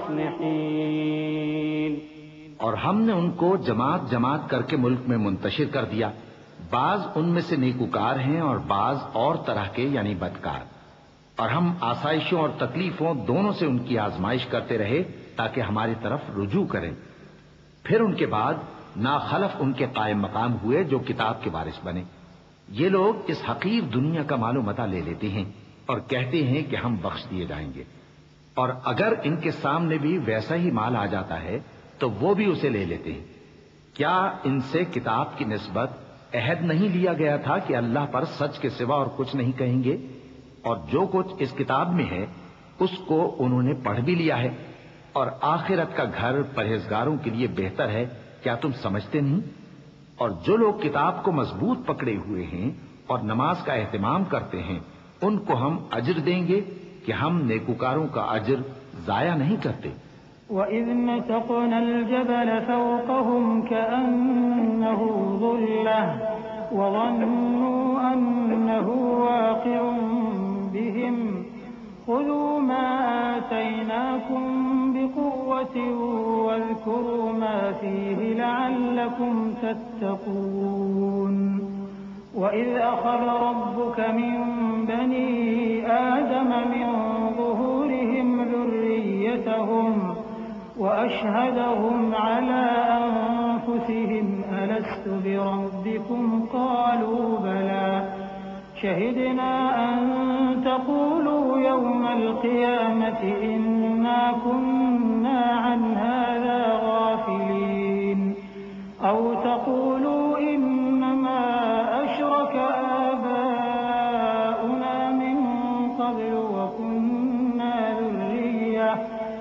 الْمُصْلِحِينَ۔ اور ہم نے ان کو جماعت جماعت کر کے ملک میں منتشر کر دیا، بعض ان میں سے نیکوکار ہیں اور بعض اور طرح کے یعنی بدکار، اور ہم آسائشوں اور تکلیفوں دونوں سے ان کی آزمائش کرتے رہے تاکہ ہماری طرف رجوع کریں۔ پھر ان کے بعد ناخلف ان کے قائم مقام ہوئے جو کتاب کے وارث بنے۔ یہ لوگ اس حقیر دنیا کا مال و متاع لے لیتے ہیں اور کہتے ہیں کہ ہم بخش دیے جائیں گے، اور اگر ان کے سامنے بھی ویسا ہی مال آ جاتا ہے تو وہ بھی اسے لے لیتے ہیں۔ کیا ان سے کتاب کی نسبت عہد نہیں لیا گیا تھا کہ اللہ پر سچ کے سوا اور کچھ نہیں کہیں گے؟ اور جو کچھ اس کتاب میں ہے اس کو انہوں نے پڑھ بھی لیا ہے، اور آخرت کا گھر پرہیزگاروں کے لیے بہتر ہے، کیا تم سمجھتے نہیں؟ اور جو لوگ کتاب کو مضبوط پکڑے ہوئے ہیں اور نماز کا اہتمام کرتے ہیں ان کو ہم اجر دیں گے کہ ہم نیکوکاروں کا اجر ضائع نہیں کرتے۔ وَإِذْ نَتَقْنَا الْجَبَلَ فَوْقَهُمْ كَأَنَّهُ ظُلَّةٌ وَظَنُّوا أَنَّهُ وَاقِعٌ بِهِمْ خُذُوا مَا آتَيْنَاكُمْ بِقُوَّةٍ وَاذْكُرُوا مَا فِيهِ لَعَلَّكُمْ تَتَّقُونَ وَإِذْ أَخَذَ رَبُّكَ مِن بَنِي آدَمَ مِن ظُهُورِهِمْ ذُرِّيَّتَهُمْ وَأَشْهَدَهُمْ عَلَىٰ أَنفُسِهِمْ أَلَسْتُ بِرَبِّكُمْ قَالُوا بَلَىٰ شَهِدْنَا أَن تَقُولُوا يَوْمَ الْقِيَامَةِ إِنَّا كُنَّا عَنْ هَٰذَا غَافِلِينَ أَوْ تَقُولُوا إِنَّمَا أَشْرَكَ آبَاؤُنَا مِن قبل وكنا ذرية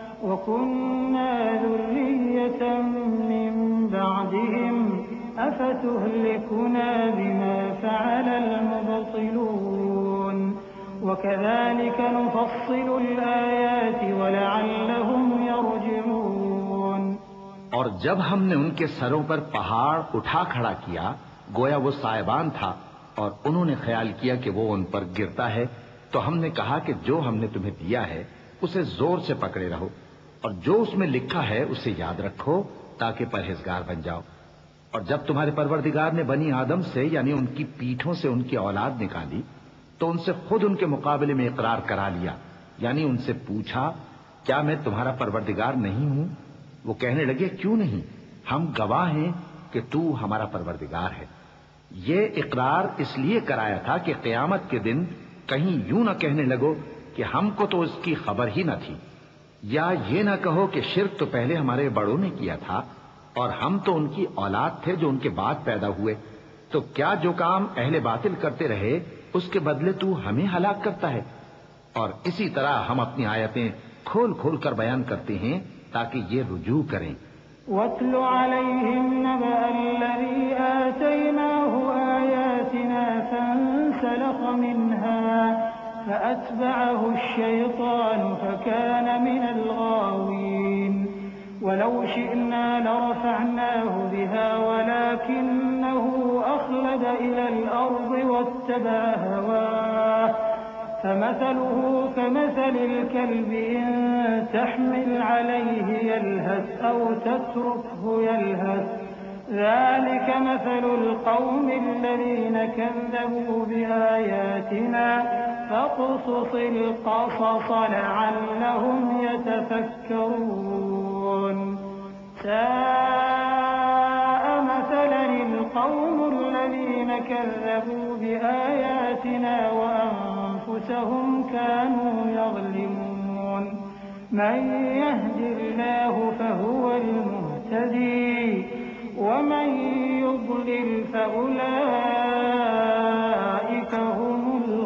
وكنا ذرية من بعدهم أفتهلكنا بما فعل المبطلون وكذلك نفصل الآيات ولعلهم يرجعون۔ اور جب ہم نے ان کے سروں پر پہاڑ اٹھا کھڑا کیا گویا وہ سائبان تھا اور انہوں نے خیال کیا کہ وہ ان پر گرتا ہے، تو ہم نے کہا کہ جو ہم نے تمہیں دیا ہے اسے زور سے پکڑے رہو اور جو اس میں لکھا ہے اسے یاد رکھو تاکہ پرہیزگار بن جاؤ۔ اور جب تمہارے پروردگار نے بنی آدم سے یعنی ان کی پیٹھوں سے ان کی اولاد نکالی تو ان سے خود ان کے مقابلے میں اقرار کرا لیا، یعنی ان سے پوچھا کیا میں تمہارا پروردگار نہیں ہوں؟ وہ کہنے لگے کیوں نہیں، ہم گواہ ہیں کہ تو ہمارا پروردگار ہے۔ یہ اقرار اس لیے کرایا تھا کہ قیامت کے دن کہیں یوں نہ کہنے لگو کہ ہم کو تو اس کی خبر ہی نہ تھی، یا یہ نہ کہو کہ شرک تو پہلے ہمارے بڑوں نے کیا تھا اور ہم تو ان کی اولاد تھے جو ان کے بعد پیدا ہوئے، تو کیا جو کام اہل باطل کرتے رہے اس کے بدلے تو ہمیں ہلاک کرتا ہے؟ اور اسی طرح ہم اپنی آیتیں کھول کھول کر بیان کرتے ہیں تاکہ یہ رجوع کریں۔ وَاتْلُ عَلَيْهِمْ نَبَأَ الَّذِي آتَيْنَاهُ آيَاتِنَا فَانسَلَخَ مِنْهَا فَأَتْبَعَهُ الشَّيْطَانُ فَكَانَ مِنَ الْغَاوِينَ وَلَوْ شِئْنَا لَرَفَعْنَاهُ بِهَا وَلَكِنَّهُ أَخْلَدَ إِلَى الْأَرْضِ وَاتَّبَعَ هَوَاهُ فَمَثَلُهُ كَمَثَلِ الْكَلْبِ إِن تَحْمِلْ عَلَيْهِ يَلْهَثْ أَوْ تَتْرُكْهُ يَلْهَث ذَلِكَ مَثَلُ الْقَوْمِ الَّذِينَ كَذَّبُوا بِآيَاتِنَا فَاقْصُصِ الْقَصَصَ لَعَلَّهُمْ يَتَفَكَّرُونَ سَاءَ مَثَلًا الْقَوْمُ الَّذِينَ كَذَّبُوا بِآيَاتِنَا وَأَنفُسَهُمْ كَانُوا يَظْلِمُونَ مَن يَهْدِ اللَّهُ فَهُوَ الْمُهْتَدِي وَمَن يُضْلِلْ فَأُولَئِكَ هُمُ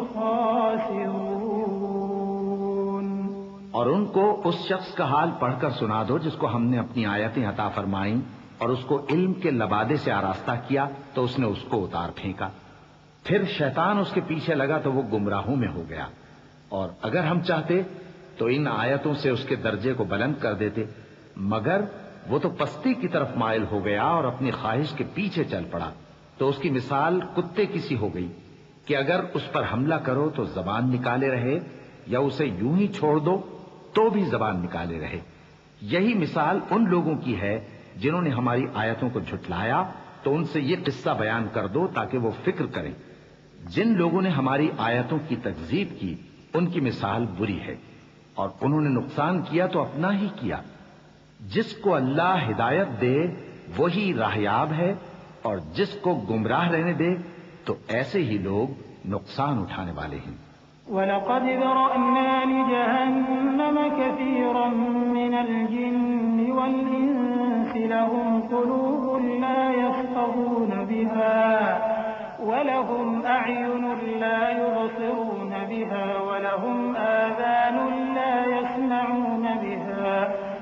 الْخَاسِرُونَ۔ اور ان کو اس شخص کا حال پڑھ کر سنا دو جس کو ہم نے اپنی آیتیں عطا فرمائیں اور اس کو علم کے لبادے سے آراستہ کیا تو اس نے اس کو اتار پھینکا، پھر شیطان اس کے پیچھے لگا تو وہ گمراہوں میں ہو گیا، اور اگر ہم چاہتے تو ان آیتوں سے اس کے درجے کو بلند کر دیتے، مگر وہ تو پستی کی طرف مائل ہو گیا اور اپنی خواہش کے پیچھے چل پڑا، تو اس کی مثال کتے کی سی ہو گئی کہ اگر اس پر حملہ کرو تو زبان نکالے رہے یا اسے یوں ہی چھوڑ دو تو بھی زبان نکالے رہے۔ یہی مثال ان لوگوں کی ہے جنہوں نے ہماری آیتوں کو جھٹلایا، تو ان سے یہ قصہ بیان کر دو تاکہ وہ فکر کریں۔ جن لوگوں نے ہماری آیتوں کی تکذیب کی ان کی مثال بری ہے، اور انہوں نے نقصان کیا تو اپنا ہی کیا۔ جس کو اللہ ہدایت دے وہی راہیاب ہے، اور جس کو گمراہ رہنے دے تو ایسے ہی لوگ نقصان اٹھانے والے ہیں۔ وَلَقَدْ ذَرَأْنَا لِجَهَنَّمَ كَثِيرًا مِنَ الْجِنِّ وَالْإِنسِ لَهُمْ قُلُوبٌ لَا يَفْقَهُونَ بِهَا وَلَهُمْ أَعْيُنٌ لَا يُبْصِرُونَ بِهَا وَلَهُمْ آذَانٌ لَا يَسْمَعُونَ بِهَا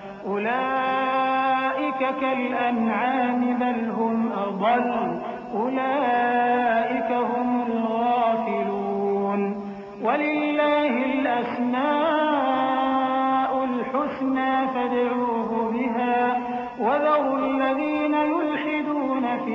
أُولَئِكَ كَالْأَنْعَامِ بَلْ هُمْ أَضَلُّ أُولَئِكَ هُمُ الْغَافِلُونَ وَلِلَّهِ الْأَسْمَاءُ الْحُسْنَى فَادْعُوهُ بِهَا وَذَرُوا الَّذِينَ يُلْحِدُونَ فِي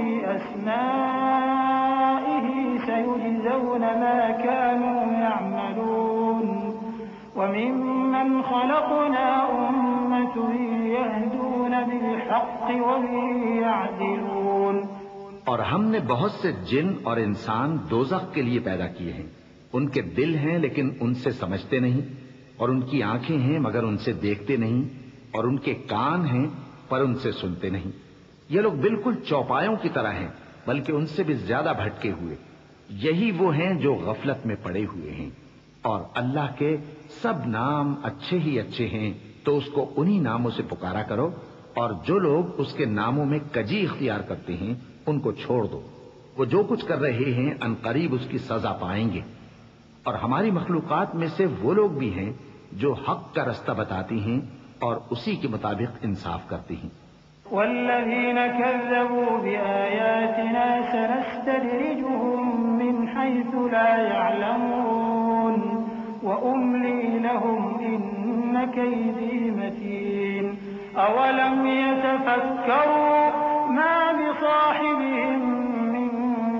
أَسْمَائِهِ سَيُجْزَوْنَ مَا كَانُوا يَعْمَلُونَ وَمِمَّنْ خَلَقْنَا أُمَّةٌ يَهْدُونَ بِالْحَقِّ وَبِهِ يَعْدِلُونَ۔ اور ہم نے بہت سے جن اور انسان دوزخ کے لیے پیدا کیے ہیں، ان کے دل ہیں لیکن ان سے سمجھتے نہیں، اور ان کی آنکھیں ہیں مگر ان سے دیکھتے نہیں، اور ان کے کان ہیں پر ان سے سنتے نہیں۔ یہ لوگ بالکل چوپایوں کی طرح ہیں بلکہ ان سے بھی زیادہ بھٹکے ہوئے۔ یہی وہ ہیں جو غفلت میں پڑے ہوئے ہیں، اور اللہ کے سب نام اچھے ہی اچھے ہیں تو اس کو انہی ناموں سے پکارا کرو، اور جو لوگ اس کے ناموں میں کجی اختیار کرتے ہیں ان کو چھوڑ دو، وہ جو کچھ کر رہے ہیں عنقریب اس کی سزا پائیں گے۔ اور ہماری مخلوقات میں سے وہ لوگ بھی ہیں جو حق کا رستہ بتاتی ہیں اور اسی کے مطابق انصاف کرتی ہیں. والذين كذبوا بآياتنا سنستدرجهم من حيث لا يعلمون وأملي لهم إن كيدي متين أولم يتفكروا ما بصاحبهم من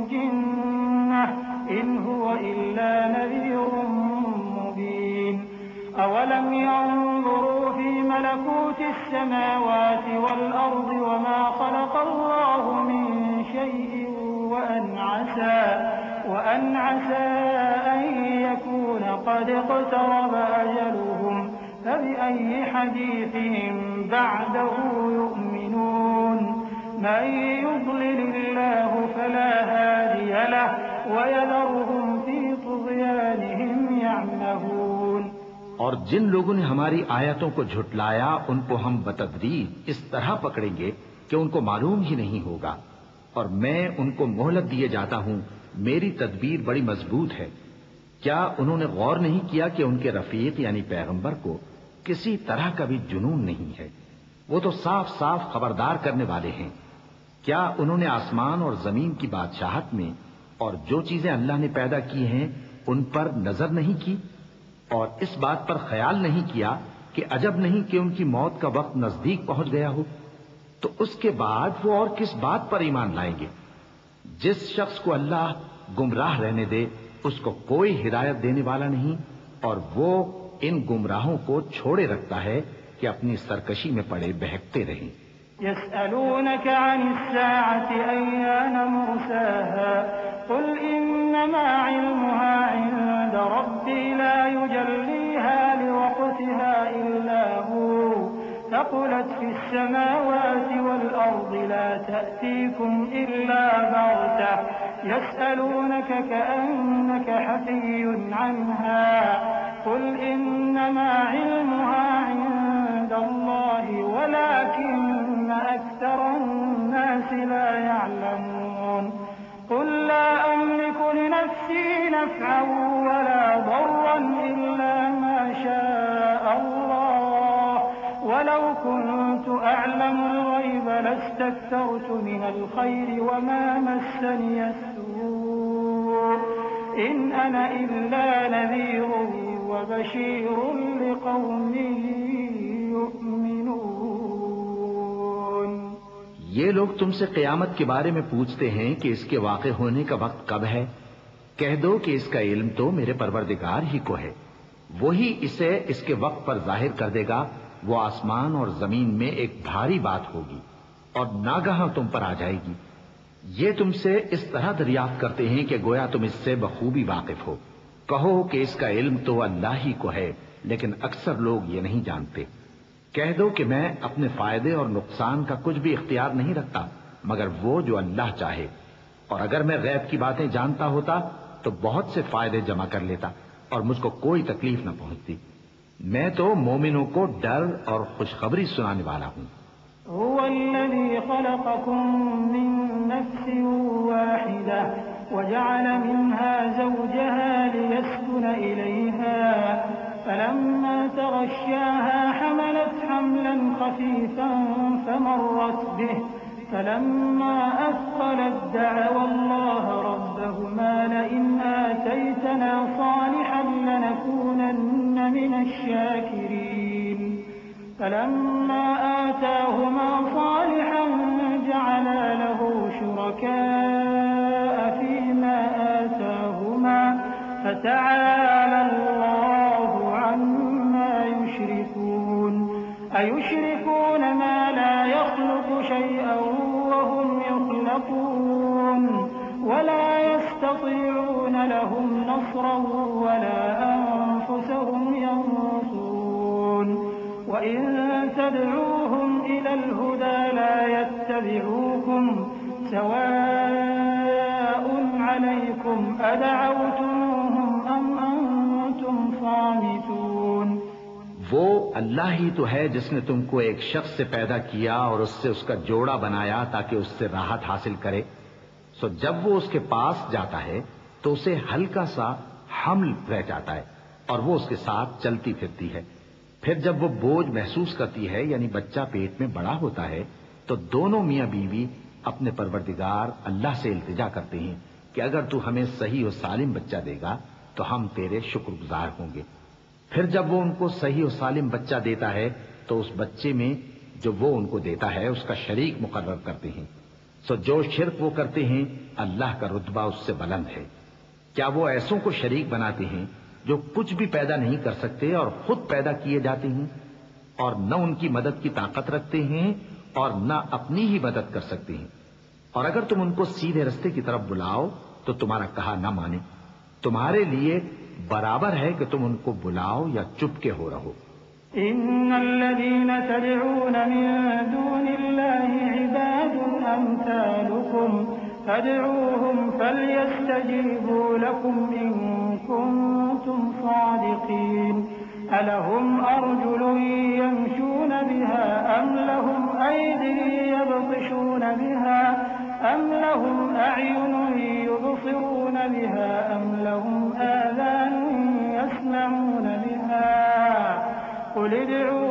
جنة إن هو إلا نذير مبين أولم ينظروا في ملكوت السماوات والأرض وما خلق الله من شيء وأن عسى وأن عسى أن يكون قد اقترب أجلهم فبأي حديث بعده يؤمنون من يضلل الله فلا هادي له ويذرهم في طغيانهم يعمهون. اور جن لوگوں نے ہماری آیتوں کو جھٹلایا ان کو ہم بتدریج اس طرح پکڑیں گے کہ ان کو معلوم ہی نہیں ہوگا، اور میں ان کو مہلت دیے جاتا ہوں. میری تدبیر بڑی مضبوط ہے. کیا انہوں نے غور نہیں کیا کہ ان کے رفیق یعنی پیغمبر کو کسی طرح کا بھی جنون نہیں ہے؟ وہ تو صاف صاف خبردار کرنے والے ہیں. کیا انہوں نے آسمان اور زمین کی بادشاہت میں اور جو چیزیں اللہ نے پیدا کی ہیں ان پر نظر نہیں کی، اور اس بات پر خیال نہیں کیا کہ عجب نہیں کہ ان کی موت کا وقت نزدیک پہنچ گیا ہو؟ تو اس کے بعد وہ اور کس بات پر ایمان لائیں گے؟ جس شخص کو اللہ گمراہ رہنے دے اس کو کوئی ہدایت دینے والا نہیں، اور وہ ان گمراہوں کو چھوڑے رکھتا ہے کہ اپنی سرکشی میں پڑے بہکتے رہیں. يسألونك عن الساعة أيان مرساها قل إنما علمها عند ربي لا يجليها لوقتها إلا هو ثقلت في السماوات والأرض لا تأتيكم إلا بغتة يسألونك كأنك حفي عنها قل إنما علمها عند الله ولكن أكثر الناس لا يعلمون قل لا أملك لنفسي نفعا ولا ضرا إلا ما شاء الله ولو كنت أعلم الغيب لاستكثرت من الخير وما مسني السوء إن أنا إلا نذير وبشير لقوم يؤمنون. یہ لوگ تم سے قیامت کے بارے میں پوچھتے ہیں کہ اس کے واقع ہونے کا وقت کب ہے. کہہ دو کہ اس کا علم تو میرے پروردگار ہی کو ہے، وہی اسے اس کے وقت پر ظاہر کر دے گا. وہ آسمان اور زمین میں ایک بھاری بات ہوگی اور ناگہاں تم پر آ جائے گی. یہ تم سے اس طرح دریافت کرتے ہیں کہ گویا تم اس سے بخوبی واقف ہو. کہو کہ اس کا علم تو اللہ ہی کو ہے، لیکن اکثر لوگ یہ نہیں جانتے. کہہ دو کہ میں اپنے فائدے اور نقصان کا کچھ بھی اختیار نہیں رکھتا مگر وہ جو اللہ چاہے، اور اگر میں غیب کی باتیں جانتا ہوتا تو بہت سے فائدے جمع کر لیتا اور مجھ کو کوئی تکلیف نہ پہنچتی. میں تو مومنوں کو ڈر اور خوشخبری سنانے والا ہوں. هو الذي خلقكم من نفس واحدة وجعل منها زوجها ليسكن إليها فلما تغشاها حملت حملا خفيفا فمرت به فلما أثقلت دعوا الله ربهما لئن آتيتنا صالحا لنكونن من الشاكرين فلما آتاهما صالحا جعلا له شركاء فيما آتاهما فتعالى الله عما يشركون أيشركون ما لا يخلق شيئا وهم يخلقون ولا يستطيعون لهم نصرا ولا أنفسهم ينصرون وإن تدعوهم إلى الهدى لا يتبعوكم سواء عليكم أدعوتموهم أم أنتم صامتون. وہ اللہ ہی تو ہے جس نے تم کو ایک شخص سے پیدا کیا اور اس سے اس کا جوڑا بنایا تاکہ اس سے راحت حاصل کرے. سو جب وہ اس کے پاس جاتا ہے تو اسے ہلکا سا حمل رہ جاتا ہے اور وہ اس کے ساتھ چلتی پھرتی ہے. پھر جب وہ بوجھ محسوس کرتی ہے یعنی بچہ پیٹ میں بڑا ہوتا ہے تو دونوں میاں بیوی اپنے پروردگار اللہ سے التجا کرتے ہیں کہ اگر تو ہمیں صحیح و سالم بچہ دے گا تو ہم تیرے شکر گزار ہوں گے. پھر جب وہ ان کو صحیح و سالم بچہ دیتا ہے تو اس بچے میں جو وہ ان کو دیتا ہے اس کا شریک مقرر کرتے ہیں. سو جو شرک وہ کرتے ہیں اللہ کا رتبہ اس سے بلند ہے. کیا وہ ایسوں کو شریک بناتے ہیں جو کچھ بھی پیدا نہیں کر سکتے اور خود پیدا کیے جاتے ہیں اور نہ ان کی مدد کی طاقت رکھتے ہیں اور نہ اپنی ہی مدد کر سکتے ہیں. اور اگر تم ان کو سیدھے رستے کی طرف بلاؤ تو تمہارا کہا نہ مانے. تمہارے لیے برابر ہے کہ تم ان کو بلاؤ یا چپ کے ہو رہو. إن الذين تدعون من دون الله عباد أمثالكم فادعوهم فليستجيبوا لكم إن كنتم صادقين. ألهم أرجل يمشون بها أم لهم أيدي يبطشون بها أم لهم أعين يبصرون بها أم لهم آذان يسمعون بها قل ادعوا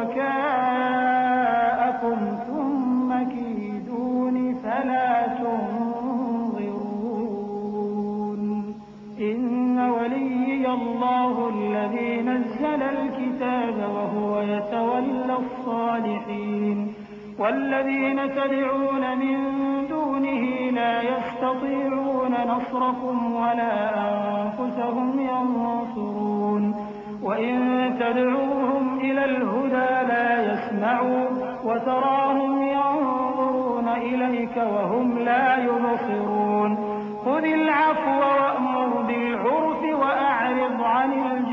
شركاءكم ثم كيدون فلا تنظرون. إن وليي الله الذي نزل الكتاب وهو يتولى الصالحين. والذين تدعون من دونه لا يستطيعون نصركم ولا أنفسهم ينصرون. وإن تدعوهم إلى الهدى لا يسمعوا وتراهم ينظرون إليك وهم لا يبصرون. خذ العفو وأمر بالعرف وأعرض عن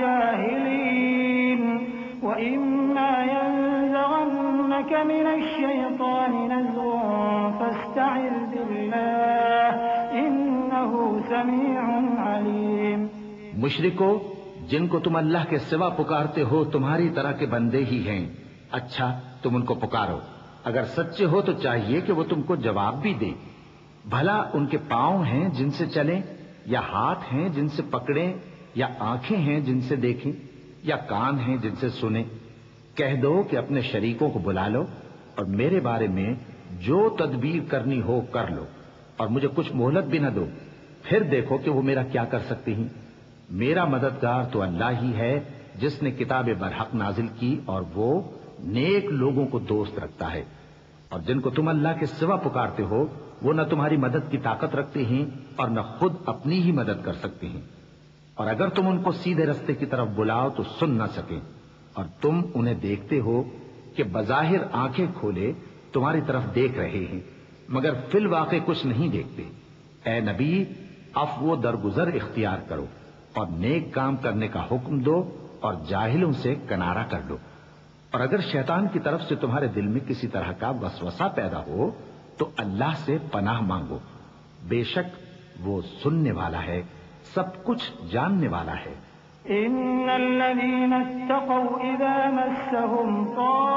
الجاهلين. وإما ينزغنك من الشيطان نزغ فاستعذ بالله إنه سميع عليم. مشرکو، جن کو تم اللہ کے سوا پکارتے ہو تمہاری طرح کے بندے ہی ہیں. اچھا تم ان کو پکارو. اگر سچے ہو تو چاہیے کہ وہ تم کو جواب بھی دے. بھلا ان کے پاؤں ہیں جن سے چلیں یا ہاتھ ہیں جن سے پکڑیں یا آنکھیں ہیں جن سے دیکھیں یا کان ہیں جن سے سنیں؟ کہہ دو کہ اپنے شریکوں کو بلا لو اور میرے بارے میں جو تدبیر کرنی ہو کر لو اور مجھے کچھ مہلت بھی نہ دو. پھر دیکھو کہ وہ میرا کیا کر سکتے ہیں. میرا مددگار تو اللہ ہی ہے جس نے کتاب برحق نازل کی اور وہ نیک لوگوں کو دوست رکھتا ہے. اور جن کو تم اللہ کے سوا پکارتے ہو وہ نہ تمہاری مدد کی طاقت رکھتے ہیں اور نہ خود اپنی ہی مدد کر سکتے ہیں. اور اگر تم ان کو سیدھے رستے کی طرف بلاؤ تو سن نہ سکیں اور تم انہیں دیکھتے ہو کہ بظاہر آنکھیں کھولے تمہاری طرف دیکھ رہے ہیں مگر فی الواقع کچھ نہیں دیکھتے. اے نبی، عفو و درگزر اختیار کرو اور نیک کام کرنے کا حکم دو اور جاہلوں سے کنارہ کر لو. اور اگر شیطان کی طرف سے تمہارے دل میں کسی طرح کا وسوسہ پیدا ہو تو اللہ سے پناہ مانگو. بے شک وہ سننے والا ہے، سب کچھ جاننے والا ہے. إن الذين اتقوا إذا مسهم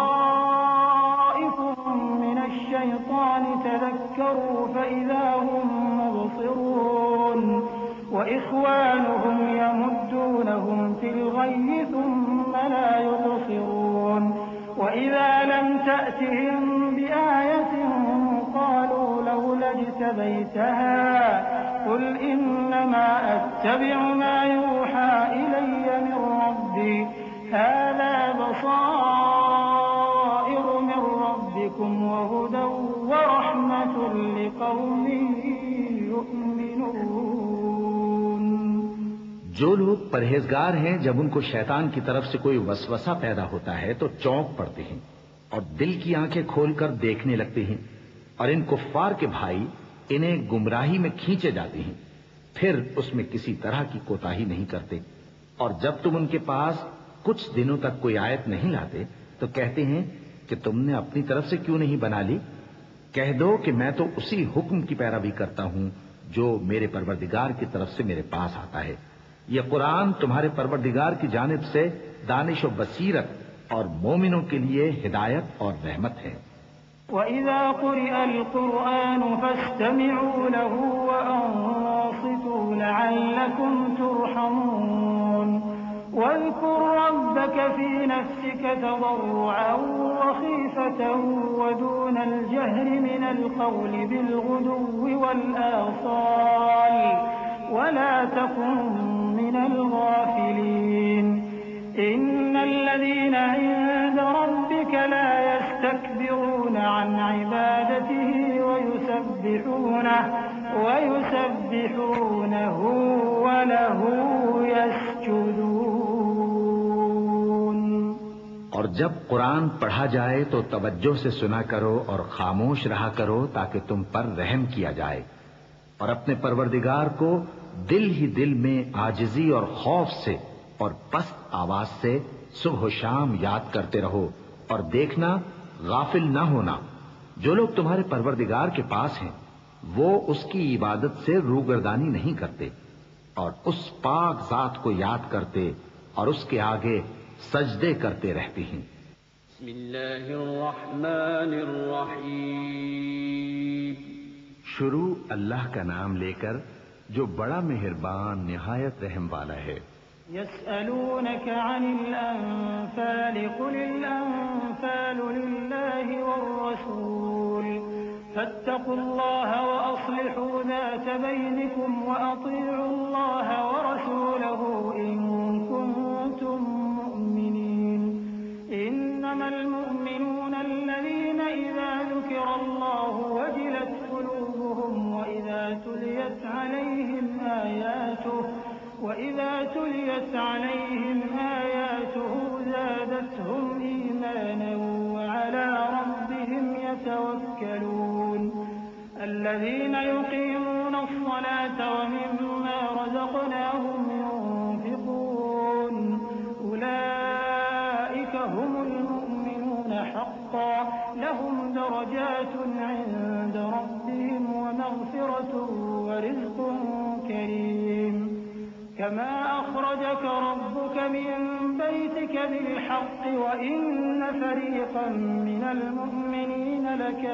طائف من الشيطان تذكروا فإذا هم مبصرون. وإخوانهم يمدونهم في الغي ثم لا يقصرون. وإذا لم تأتهم بآية قالوا لولا اجتبيتها قل إنما أتبع ما يوحى إلي من ربي هذا بصائر من ربكم وهدى ورحمة لقوم يؤمنون. جو لوگ پرہیزگار ہیں جب ان کو شیطان کی طرف سے کوئی وسوسہ پیدا ہوتا ہے تو چونک پڑتے ہیں اور دل کی آنکھیں کھول کر دیکھنے لگتے ہیں اور ان کفار کے بھائی انہیں گمراہی میں کھینچے جاتے ہیں. پھر اس میں کسی طرح کی کوتاہی نہیں کرتے. اور جب تم ان کے پاس کچھ دنوں تک کوئی آیت نہیں لاتے تو کہتے ہیں کہ تم نے اپنی طرف سے کیوں نہیں بنا لی. کہہ دو کہ میں تو اسی حکم کی پیروی کرتا ہوں جو میرے پروردگار کی طرف سے میرے پاس آتا ہے. یہ قرآن تمہارے پروردگار کی جانب سے دانش و بصیرت اور مومنوں کے لیے ہدایت اور رحمت ہے. وَإِذَا قُرِئَ الْقُرْآنُ فَاسْتَمِعُوا لَهُ وَأَنصِتُوا لعلكم ترحمون واذكر ربك في نفسك تضرعا وخيفة ودون الجهر من القول بالغدو والآصال ولا تكن من الغافلين إن الذين عند ربك لا يستكبرون عن عبادته ويسبحونه ويسبحونه وله يسجدون. اور جب قرآن پڑھا جائے تو توجہ سے سنا کرو اور خاموش رہا کرو تاکہ تم پر رحم کیا جائے، اور اپنے پروردگار کو دل ہی دل میں عاجزی اور خوف سے اور پست آواز سے صبح و شام یاد کرتے رہو، اور دیکھنا غافل نہ ہونا، جو لوگ تمہارے پروردگار کے پاس ہیں وہ اس کی عبادت سے روگردانی نہیں کرتے اور اس پاک ذات کو یاد کرتے اور اس کے آگے سجدے کرتے رہتے ہیں. بسم اللہ الرحمن الرحیم. شروع اللہ کا نام لے کر جو بڑا مہربان نہایت رحم والا ہے. يسألونك عن الأنفال قل الأنفال لله والرسول فاتقوا الله وأصلحوا ذات بينكم وأطيعوا الله ورسوله إن كنتم مؤمنين إنما المؤمنون الذين إذا ذكر الله وجلت قلوبهم وإذا تليت عليهم آياته وإذا تليت عليهم آياته زادتهم إيمانا وعلى ربهم يتوكلون الذين يقيمون الصلاة ومما رزقناهم ينفقون أولئك هم المؤمنون حقا لهم درجات عند ربهم ومغفرة ورزق كريم كما أخرجك ربك من بيتك بالحق وإن فريقا من المؤمنين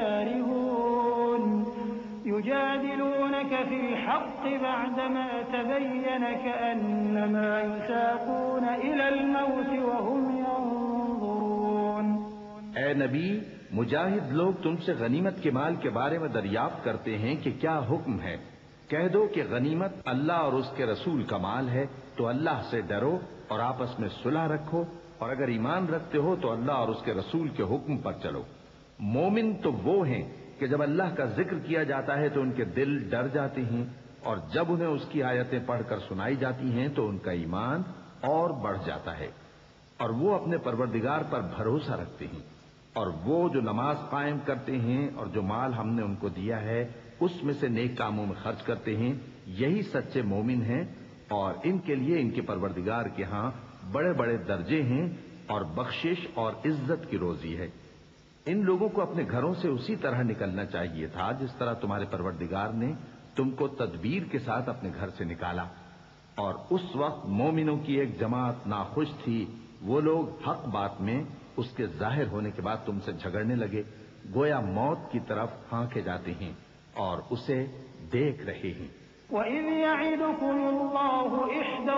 لكارهون يجادلونك في الحق بعدما تبين كأنما يساقون إلى الموت وهم ينظرون. اے نبی، مجاہد لوگ تم سے غنیمت کے مال کے بارے میں دریافت کرتے ہیں کہ کیا حکم ہے. کہہ دو کہ غنیمت اللہ اور اس کے رسول کا مال ہے، تو اللہ سے ڈرو اور آپس میں صلح رکھو، اور اگر ایمان رکھتے ہو تو اللہ اور اس کے رسول کے حکم پر چلو. مومن تو وہ ہیں کہ جب اللہ کا ذکر کیا جاتا ہے تو ان کے دل ڈر جاتے ہیں، اور جب انہیں اس کی آیتیں پڑھ کر سنائی جاتی ہیں تو ان کا ایمان اور بڑھ جاتا ہے، اور وہ اپنے پروردگار پر بھروسہ رکھتے ہیں، اور وہ جو نماز قائم کرتے ہیں اور جو مال ہم نے ان کو دیا ہے اس میں سے نیک کاموں میں خرچ کرتے ہیں، یہی سچے مومن ہیں، اور ان کے لیے ان کے پروردگار کے ہاں بڑے بڑے درجے ہیں اور بخشش اور عزت کی روزی ہے. ان لوگوں کو اپنے گھروں سے اسی طرح نکلنا چاہیے تھا جس طرح تمہارے پروردگار نے تم کو تدبیر کے ساتھ اپنے گھر سے نکالا. اور اس وقت مومنوں کی ایک جماعت ناخوش تھی، وہ لوگ حق بات میں اس کے ظاہر ہونے کے بعد تم سے جھگڑنے لگے، گویا موت کی طرف ہانکے جاتے ہیں اور اسے دیکھ رہے ہیں. وَإِذْ يَعِدُكُمُ اللَّهُ إِحْدَى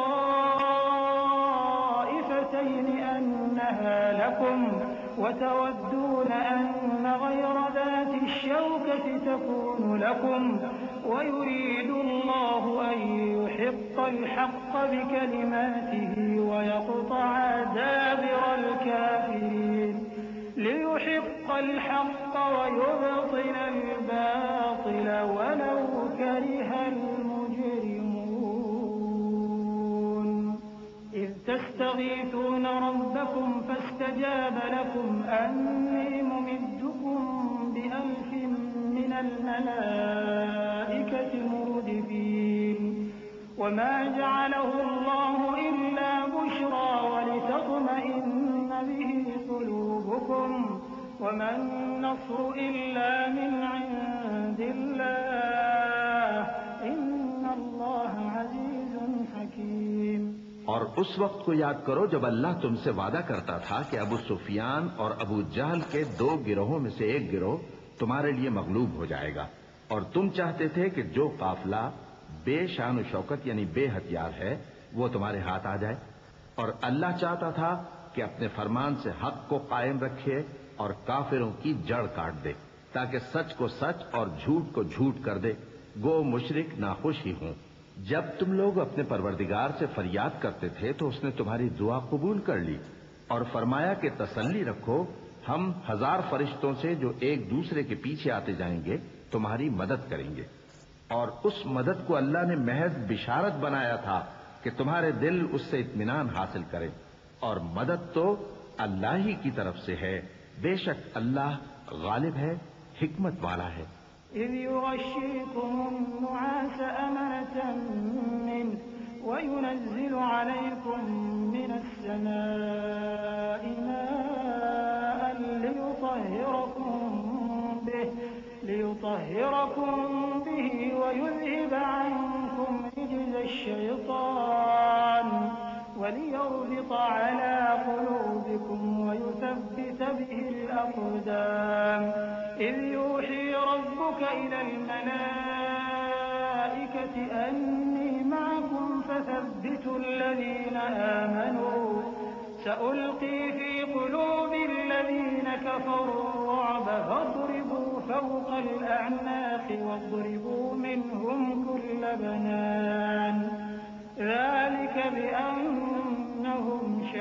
الطَّائِفَتَيْنِ أَنَّهَا لَكُمْ وَتَوَدُّونَ أَنَّ غَيْرَ ذَاتِ الشَّوْكَةِ تَكُونُ لَكُمْ وَيُرِيدُ اللَّهُ أَن يُحِقَّ الْحَقَّ بِكَلِمَاتِهِ وَيَقْطَعَ دَابِرَ الْكَافِرِينَ لِيُحِقَّ الْحَقَّ وَيُبْطِلَ الْبَاطِلَ وَلَوْ كَرِهَ الْمُجْرِمُونَ. إِذْ تَسْتَغِيثُونَ رَبَّكُمْ فَاسْتَجَابَ لَكُمْ أَنِّي مُمِدُّكُمْ بِأَلْفٍ مِّنَ الْمَلَائِكَةِ مُرْدِفِينَ. وَمَا جَعَلَهُ اللَّهُ إِلَّا بُشْرَىٰ وَلِتَطْمَئِنَّ بِهِ قُلُوبُكُمْ وَمَا النَّصْرُ إِلَّا مِنْ عِندِ اللَّهِ إِنَّ اللَّهَ عَزِيزٌ حَكِيمٌ. اور اس وقت کو یاد کرو جب اللہ تم سے وعدہ کرتا تھا کہ ابو سفیان اور ابو جہل کے دو گروہوں میں سے ایک گروہ تمہارے لیے مغلوب ہو جائے گا، اور تم چاہتے تھے کہ جو قافلہ بے شان و شوکت یعنی بے ہتھیار ہے وہ تمہارے ہاتھ آ جائے، اور اللہ چاہتا تھا کہ اپنے فرمان سے حق کو قائم رکھے اور کافروں کی جڑ کاٹ دے، تاکہ سچ کو سچ اور جھوٹ کو جھوٹ کر دے، گو مشرک ناخوش ہی ہوں۔ جب تم لوگ اپنے پروردگار سے فریاد کرتے تھے تو اس نے تمہاری دعا قبول کر لی اور فرمایا کہ تسلی رکھو، ہم ہزار فرشتوں سے جو ایک دوسرے کے پیچھے آتے جائیں گے تمہاری مدد کریں گے۔ اور اس مدد کو اللہ نے محض بشارت بنایا تھا کہ تمہارے دل اس سے اطمینان حاصل کرے، اور مدد تو اللہ ہی کی طرف سے ہے، بے شک اللہ غالب ہے، حکمت والا ہے۔ إذ يغشيكم النعاس أمنة منه وينزل عليكم من السماء ماء ليطهركم به ليطهركم به ويذهب عنكم رجز الشيطان وليربط على قلوبكم ويثبت به الأقدام إذ يوحي ربك إلى الملائكة أني معكم فثبتوا الذين آمنوا سألقي في قلوب الذين كفروا الرعب فاضربوا فوق الأعناق واضربوا منهم كل بنان ذلك بأنهم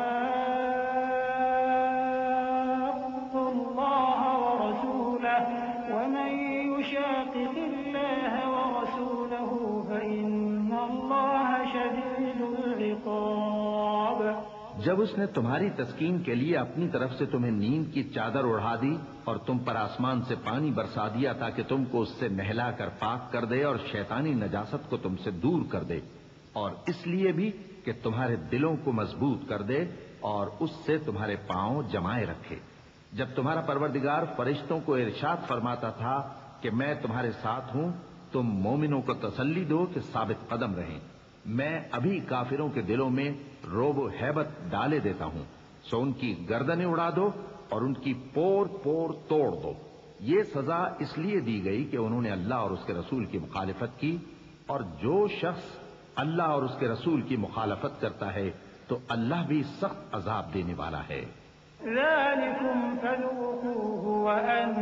شاقوا الله ورسوله ومن يشاقق الله ورسوله فإن الله شديد العقاب۔ جب اس نے تمہاری تسکین کے لیے اپنی طرف سے تمہیں نیند کی چادر اڑا دی اور تم پر آسمان سے پانی برسا دیا تاکہ تم کو اس سے نہلا کر پاک کر دے اور شیطانی نجاست کو تم سے دور کر دے، اور اس لیے بھی کہ تمہارے دلوں کو مضبوط کر دے اور اس سے تمہارے پاؤں جمائے رکھے، جب تمہارا پروردگار فرشتوں کو ارشاد فرماتا تھا کہ میں تمہارے ساتھ ہوں، تم مومنوں کو تسلی دو کہ ثابت قدم رہیں، میں ابھی کافروں کے دلوں میں روب و ہیبت ڈالے دیتا ہوں، سو ان کی گردنیں اڑا دو اور ان کی پور پور توڑ دو۔ یہ سزا اس لیے دی گئی کہ انہوں نے اللہ اور اس کے رسول کی مخالفت کی، اور جو شخص اللہ اور اس کے رسول کی مخالفت کرتا ہے تو اللہ بھی سخت عذاب دینے والا ہے۔ ذلكم فذوقوه وأن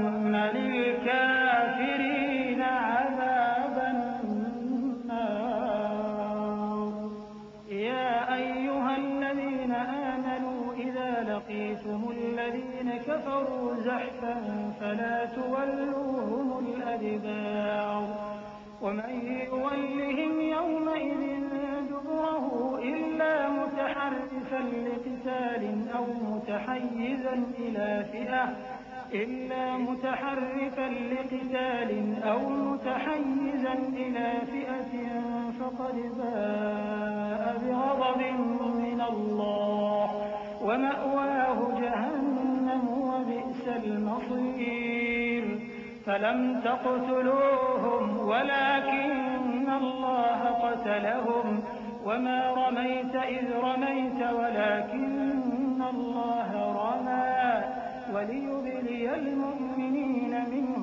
للكافرين عذاب النار يا أيها الذين آمنوا إذا لقيتم الذين كفروا زحفا فلا تولوهم الأدبار ومن يولهم يومئذ دبره إلا متحرفا لقتال أو متحيزا إلى فئة إلا متحرفا لقتال أو متحيزا إلى فئة فقد باء بغضب من الله ومأواه جهنم وبئس المصير فلم تقتلوهم ولكن الله قتلهم وما رميت إذ رميت ولكن الله رمى وليبلي المؤمنين منه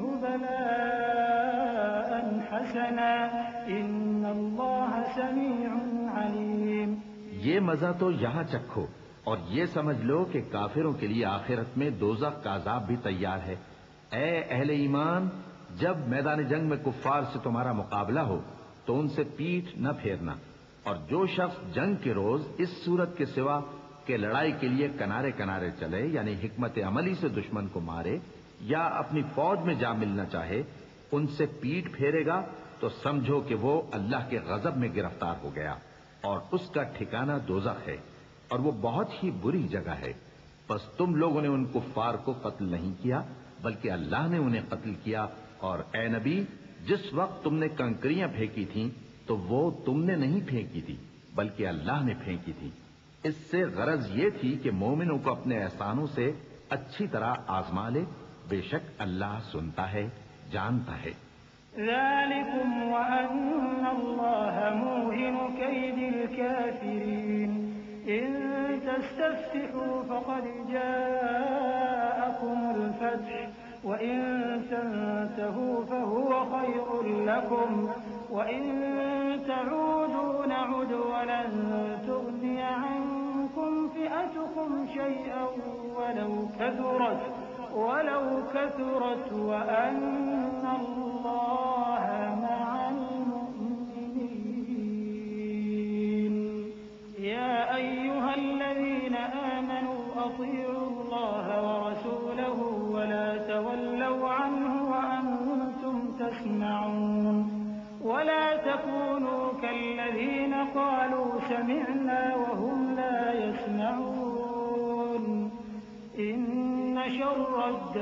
بلاء حسنا إن الله سميع عليم۔ یہ مزہ تو یہاں چکھو اور یہ سمجھ لو کہ کافروں کے لیے آخرت میں دوزخ کا عذاب بھی تیار ہے۔ اے اہل ایمان، جب میدان جنگ میں کفار سے تمہارا مقابلہ ہو تو ان سے پیٹھ نہ پھیرنا، اور جو شخص جنگ کے روز اس صورت کے سوا کہ لڑائی کے لیے کنارے کنارے چلے یعنی حکمت عملی سے دشمن کو مارے یا اپنی فوج میں جا ملنا چاہے، ان سے پیٹھ پھیرے گا تو سمجھو کہ وہ اللہ کے غضب میں گرفتار ہو گیا، اور اس کا ٹھکانہ دوزخ ہے، اور وہ بہت ہی بری جگہ ہے۔ بس تم لوگوں نے ان کفار کو قتل نہیں کیا بلکہ اللہ نے انہیں قتل کیا، اور اے نبی، جس وقت تم نے کنکریاں پھینکی تھیں تو وہ تم نے نہیں پھینکی تھی بلکہ اللہ نے پھینکی تھی۔ اس سے غرض یہ تھی کہ مومنوں کو اپنے احسانوں سے اچھی طرح آزما لے، بے شک اللہ سنتا ہے، جانتا ہے۔ ذلكم وأن الله موهن كيد الكافرين إن تستفتحوا فقد جاءكم الفتح وإن تنتهوا فهو خير لكم وإن تعودوا نعد ولن تغني عنكم فئتكم شيئا ولو كثرت ولو كثرت وأن الله مع المؤمنين يا أيها الذين آمنوا أطيعوا الله ورسوله ولا تولوا عنه وأنتم تسمعون ولا تكونوا كالذين قالوا سمعنا وهم لا يسمعون إن شر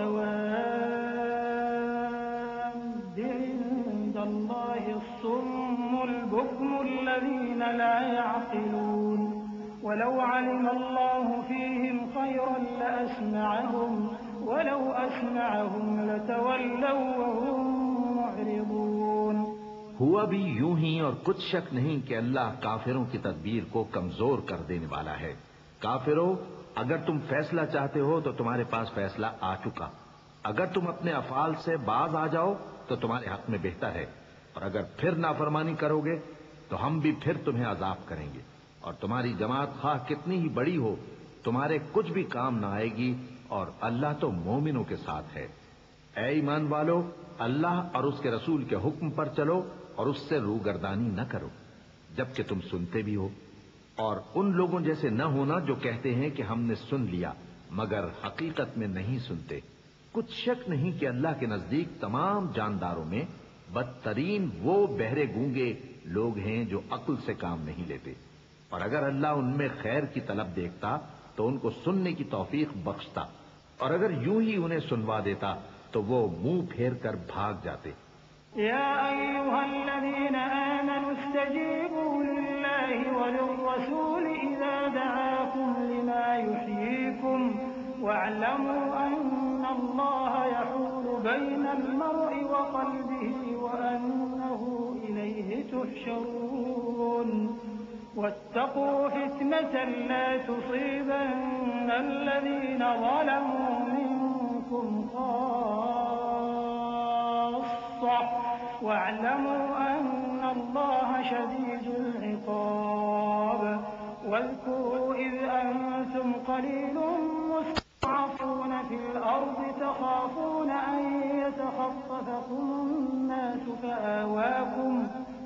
الدواب عند الله الصم البكم الذين لا يعقلون ولو علم الله فيهم خيرا لأسمعهم ولو أسمعهم لتولوا وهم معرضون. ہوا بھی یوں ہی اور کچھ شک نہیں کہ اللہ کافروں کی تدبیر کو کمزور کر دینے والا ہے. کافروں، اگر تم فیصلہ چاہتے ہو تو تمہارے پاس فیصلہ آ چکا. اگر تم اپنے افعال سے باز آ جاؤ تو تمہارے حق میں بہتر ہے، اور اگر پھر نافرمانی کرو گے تو ہم بھی پھر تمہیں عذاب کریں گے. اور تمہاری جماعت خواہ کتنی ہی بڑی ہو تمہارے کچھ بھی کام نہ آئے گی، اور اللہ تو مومنوں کے ساتھ ہے. اے ایمان والو، اللہ اور اس کے رسول کے حکم پر چلو اور اس سے روگردانی نہ کرو جبکہ تم سنتے بھی ہو، اور ان لوگوں جیسے نہ ہونا جو کہتے ہیں کہ ہم نے سن لیا مگر حقیقت میں نہیں سنتے. کچھ شک نہیں کہ اللہ کے نزدیک تمام جانداروں میں بدترین وہ بہرے گونگے لوگ ہیں جو عقل سے کام نہیں لیتے. اور اگر اللہ ان میں خیر کی طلب دیکھتا تو ان کو سننے کی توفیق بخشتا، اور اگر یوں ہی انہیں سنوا دیتا تو وہ منہ پھیر کر بھاگ جاتے. يا أيها الذين آمنوا استجيبوا لله وللرسول إذا دعاكم لما يحييكم واعلموا أن الله يحول بين المرء وقلبه وأنه إليه تحشرون. واتقوا فتنة لا تصيبن الذين ظلموا منكم خاصة واعلموا أن الله شديد العقاب. واذكروا إذ أنتم قليل مستضعفون في الأرض تخافون أن يتخطفكم الناس فآواكم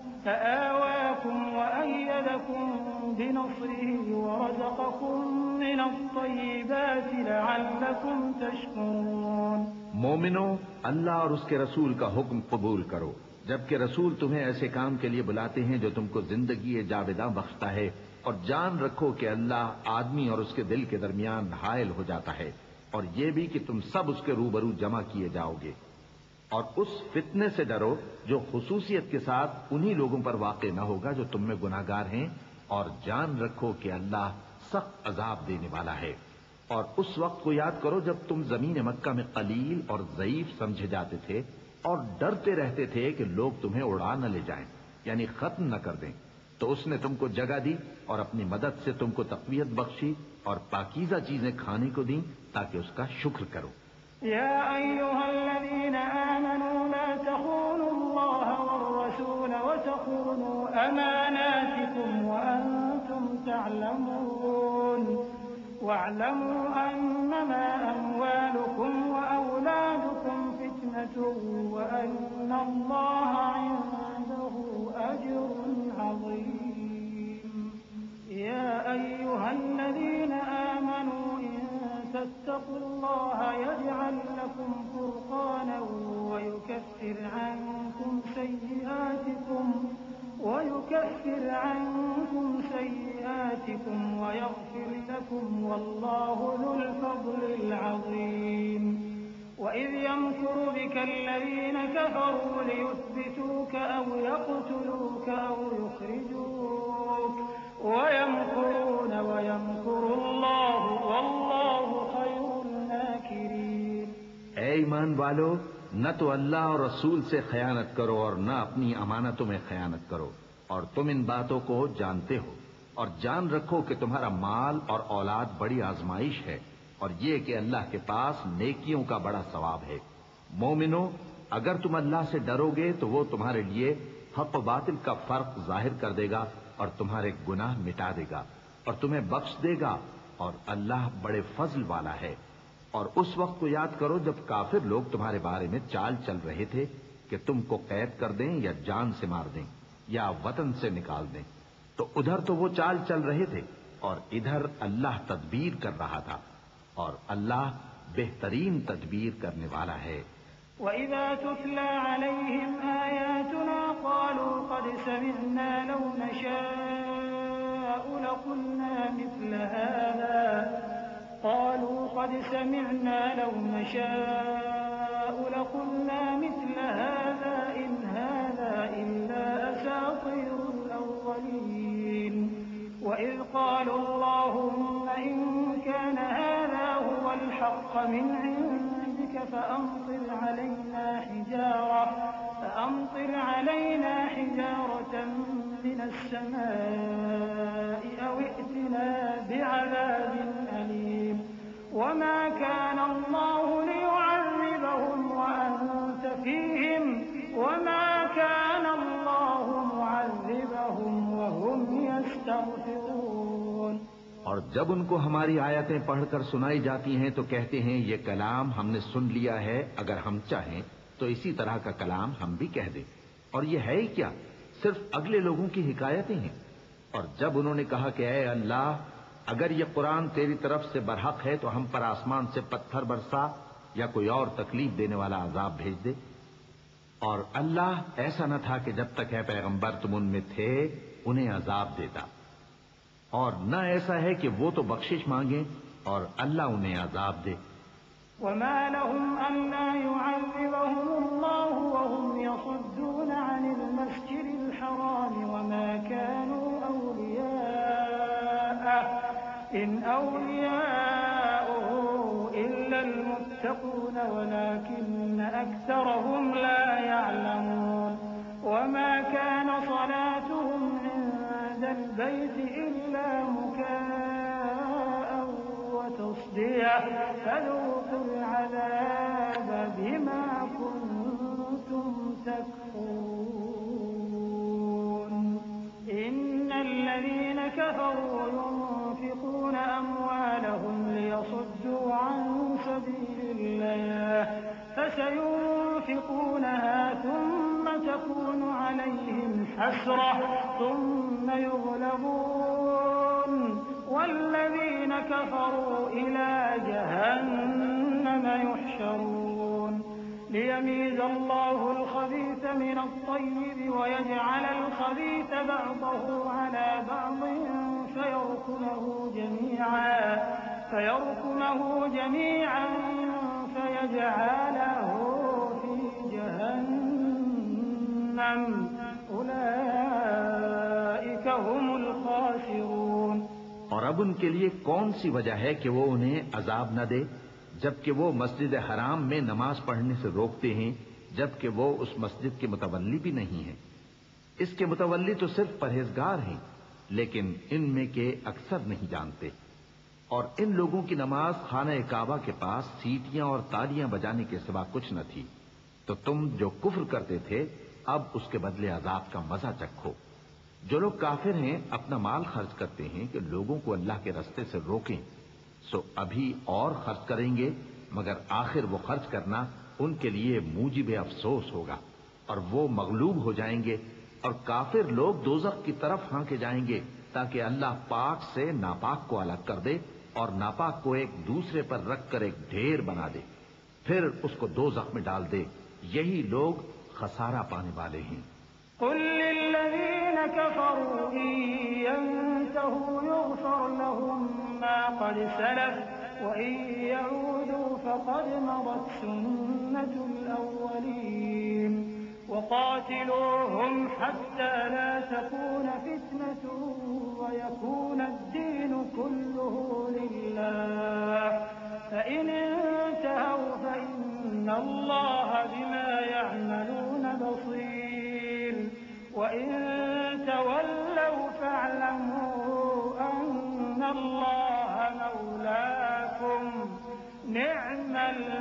فآواكم وأيدكم بنصره ورزقكم من الطيبات لعلكم تشكرون. مومنوں، اللہ اور اس کے رسول کا حکم قبول کرو جبکہ رسول تمہیں ایسے کام کے لیے بلاتے ہیں جو تم کو زندگی جاوداں بخشتا ہے، اور جان رکھو کہ اللہ آدمی اور اس کے دل کے درمیان حائل ہو جاتا ہے، اور یہ بھی کہ تم سب اس کے روبرو جمع کیے جاؤ گے. اور اس فتنے سے ڈرو جو خصوصیت کے ساتھ انہی لوگوں پر واقع نہ ہوگا جو تم میں گناہگار ہیں، اور جان رکھو کہ اللہ سخت عذاب دینے والا ہے. اور اس وقت کو یاد کرو جب تم زمین مکہ میں قلیل اور ضعیف سمجھے جاتے تھے اور ڈرتے رہتے تھے کہ لوگ تمہیں اڑا نہ لے جائیں، یعنی ختم نہ کر دیں. تو اس نے تم کو جگہ دی اور اپنی مدد سے تم کو تقویت بخشی اور پاکیزہ چیزیں کھانے کو دیں تاکہ اس کا شکر کرو. يا أيها الذين آمنوا لا تخونوا الله والرسول وتخونوا أماناتكم وأنتم تعلمون. واعلموا أنما أموالكم وأولادكم فتنة وأن الله عنده أجر عظيم. يا أيها الذين آمنوا إن تتقوا الله يجعل لكم فرقانا ويكفر عنكم سيئاتكم ويكفر عنكم سيئاتكم ويغفر لكم والله ذو الفضل العظيم. وإذ يمكر بك الذين كفروا ليثبتوك أو يقتلوك أو يخرجوك ويمكرون ويمكر الله والله خير الماكرين. اے ایمان والو، نہ تو اللہ اور رسول سے خیانت کرو اور نہ اپنی امانتوں میں خیانت کرو، اور تم ان باتوں کو جانتے ہو. اور جان رکھو کہ تمہارا مال اور اولاد بڑی آزمائش ہے، اور یہ کہ اللہ کے پاس نیکیوں کا بڑا ثواب ہے. مومنو، اگر تم اللہ سے ڈرو گے تو وہ تمہارے لیے حق و باطل کا فرق ظاہر کر دے گا اور تمہارے گناہ مٹا دے گا اور تمہیں بخش دے گا، اور اللہ بڑے فضل والا ہے۔ اور اس وقت کو یاد کرو جب کافر لوگ تمہارے بارے میں چال چل رہے تھے کہ تم کو قید کر دیں یا جان سے مار دیں یا وطن سے نکال دیں، تو ادھر تو وہ چال چل رہے تھے اور ادھر اللہ تدبیر کر رہا تھا، اور اللہ بہترین تدبیر کرنے والا ہے۔ وَإِذَا تُتْلَى عَلَيْهِمْ آيَاتُنَا قَالُوا قَدْ سَمِعْنَا لَوْ نَشَاءُ لَقُلْنَا مِثْلَ هَذَا قالوا قد سمعنا لو نشاء لقلنا مثل هذا إن هذا إلا أساطير الأولين وإذ قالوا اللهم إن كان هذا هو الحق من عندك فأمطر علينا حجارة فأمطر علينا حجارة من السماء أو ائتنا بعذاب أليم وما كان الله ليعذبهم وأنت فيهم وما كان الله معذبهم وهم يستغفرون۔ اور جب ان کو ہماری آیتیں پڑھ کر سنائی جاتی ہیں تو کہتے ہیں یہ کلام ہم نے سن لیا ہے، اگر ہم چاہیں تو اسی طرح کا کلام ہم بھی کہہ دیں، اور یہ ہے ہی کیا، صرف اگلے لوگوں کی حکایتیں ہیں۔ اور جب انہوں نے کہا کہ اے اللہ اگر یہ قرآن تیری طرف سے برحق ہے تو ہم پر آسمان سے پتھر برسا یا کوئی اور تکلیف دینے والا عذاب بھیج دے، اور اللہ ایسا نہ تھا کہ جب تک ہے پیغمبر تم ان میں تھے انہیں عذاب دیتا، اور نہ ایسا ہے کہ وہ تو بخشش مانگیں اور اللہ انہیں عذاب دے۔ وما لهم ألا يعذبهم الله وهم يصدون عن المسجد الحرام وما كانوا أولياءه إن أولياؤه إلا المتقون ولكن أكثرهم لا يعلمون وما كان صلاتهم عند البيت إلا مكاء وتصدية فذوقوا العذاب بما كنتم تكفرون إن الذين كفروا ينفقون أموالهم ليصدوا عن سبيل الله فسينفقونها ثم تكون عليهم حسرة ثم يغلبون والذين كفروا إلى جهنم يحشرون ليميز الله الخبيث من الطيب ويجعل الخبيث بعضه على بعض فيركمه جميعا فيركمه جميعا فيجعله في جهنم أولئك هم الخاسرون۔ اور اب ان کے لیے کون سی وجہ ہے کہ وہ انہیں عذاب نہ دے جبکہ وہ مسجد حرام میں نماز پڑھنے سے روکتے ہیں جبکہ وہ اس مسجد کے متولی بھی نہیں ہیں؟ اس کے متولی تو صرف پرہیزگار ہیں لیکن ان میں کے اکثر نہیں جانتے۔ اور ان لوگوں کی نماز خانہ کعبہ کے پاس سیٹیاں اور تالیاں بجانے کے سوا کچھ نہ تھی، تو تم جو کفر کرتے تھے اب اس کے بدلے عذاب کا مزہ چکھو۔ جو لوگ کافر ہیں اپنا مال خرچ کرتے ہیں کہ لوگوں کو اللہ کے رستے سے روکیں، سو ابھی اور خرچ کریں گے، مگر آخر وہ خرچ کرنا ان کے لیے موجب افسوس ہوگا اور وہ مغلوب ہو جائیں گے، اور کافر لوگ دوزخ کی طرف ہانکے جائیں گے تاکہ اللہ پاک سے ناپاک کو الگ کر دے اور ناپاک کو ایک دوسرے پر رکھ کر ایک ڈھیر بنا دے، پھر اس کو دوزخ میں ڈال دے۔ یہی لوگ خسارہ پانے والے ہیں۔ قل للذين كفروا إن ينتهوا يغفر لهم ما قد سلف وإن يعودوا فقد مضت سنة الأولين وقاتلوهم حتى لا تكون فتنة ويكون الدين كله لله فإن انتهوا فإن الله بما يعملون بصير وإن تولوا فاعلموا أن الله مولاكم نعم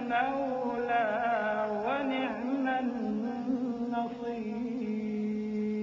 المولى ونعم النصير۔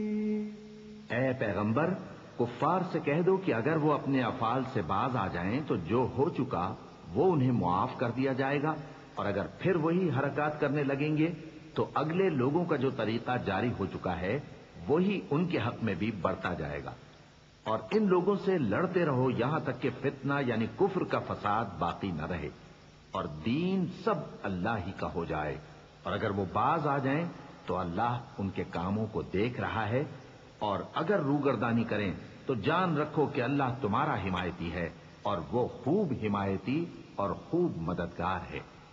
پیغمبر کفار سے کہہ دو کہ اگر وہ اپنے افعال سے باز آ جائیں تو جو ہو چکا وہ انہیں معاف کر دیا جائے گا، اور اگر پھر وہی حرکات کرنے لگیں گے تو اگلے لوگوں کا جو طریقہ جاری ہو چکا ہے وہی ان کے حق میں بھی برتا جائے گا۔ اور ان لوگوں سے لڑتے رہو یہاں تک کہ فتنہ یعنی کفر کا فساد باقی نہ رہے اور دین سب اللہ ہی کا ہو جائے، اور اگر وہ باز آ جائیں تو اللہ ان کے کاموں کو دیکھ رہا ہے، اور اگر روگردانی کریں تو جان رکھو کہ اللہ تمہارا حمایتی ہے اور وہ خوب حمایتی اور خوب مددگار ہے۔